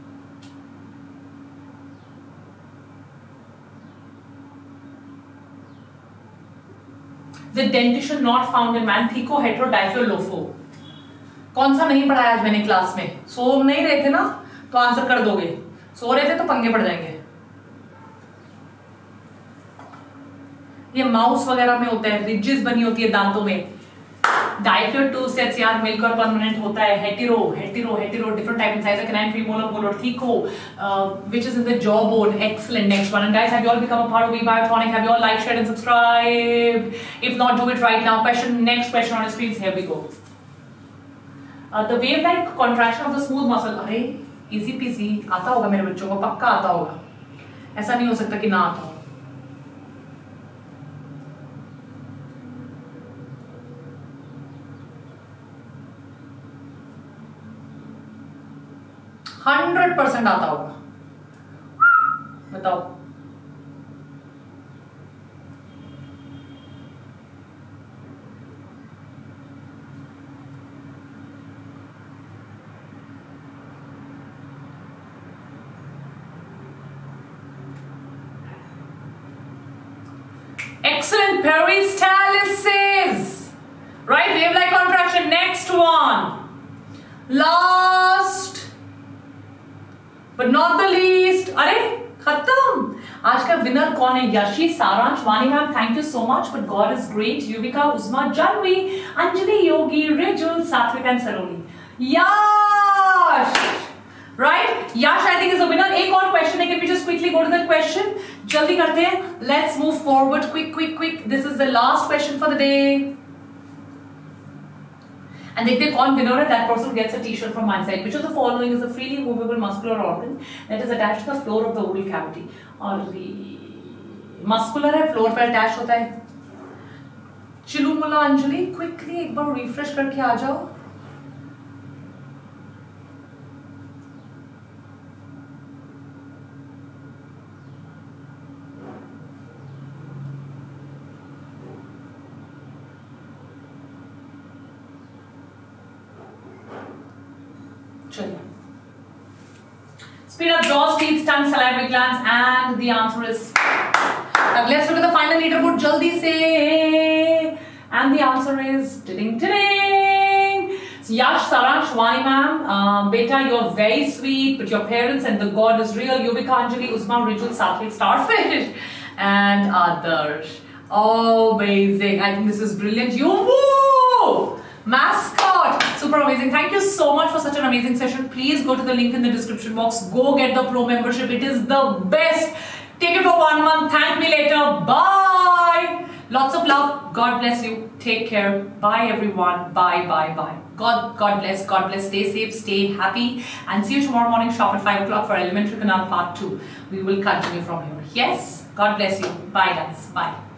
The dentition not found in man, thico hetero diphyl lofo. कौन सा नहीं पढ़ाया आज मैंने क्लास में? सो नहीं रहे थे ना, तो आंसर कर दोगे. सो रहे थे तो पंगे पड़ जाएंगे. ये माउस वगैरह में होता है, रिजेस बनी होती है दांतों में. डाइफ्लोर टू सेट्स यार मिलकर परमानेंट होता है. Hetero hetero hetero different type in size, canine premolar molar थिको which is in the jaw bone. Excellent. Next one. And guys, have you all become a part of V Biotonic? Have you all like, share and subscribe? If not, do it right now. Question, next question on screen. Here we go. The wave like contraction of the smooth muscle. अरे easy peasy, आता होगा मेरे बच्चों को, पक्का आता होगा. ऐसा नहीं हो सकता कि ना आता हो. हंड्रेड परसेंट आता होगा. बताओ. Excellent. Peristalsis. Right? Wave-like contraction. Next one. Last but not the least. अरे खत्म. आज का विनर कौन है? Yashi, Saransh, Vani ma'am, thank you so much. But God is great. Yuvika, Usma, Janvi, Anjali, Yogi, Rijul, Satvik and Saloni. Yash. Right? Yash, I think is the winner. एक और question है. Can we just quickly go to that question? जल्दी करते हैं. Let's move forward. Quick, quick, quick. This is the last question for the day. And देखते हैं कौन winner है. That person gets a T-shirt from my side. Which of the following is a freely movable muscular organ that is attached to the floor of the oral cavity? और muscular है, floor पर attached होता है. चिलू मुला Anjali, quickly एक बार refresh करके आ जाओ. Speed up jaws, teeth, tongue, salivary glands, and the answer is. Now let's look at the final leaderboard. Jaldi se. And the answer is ding ding. So Yash, Saransh, Vani ma'am, uh, beta, you're very sweet, but your parents and the God is real. Yuvika, Anjali, Usma, Rijul, Sathik, Starfish, and others. Oh, amazing! I think this is brilliant. You woo! Mascot, super amazing. Thank you so much for such an amazing session. Please go to the link in the description box. Go get the pro membership. It is the best. Take it for one month. Thank me later. Bye. Lots of love. God bless you. Take care. Bye everyone. Bye, bye, bye. God, God bless. God bless. Stay safe. Stay happy. And see you tomorrow morning sharp at five o'clock for Elementary Canal Part two. We will continue from here. Yes. God bless you. Bye guys. Bye.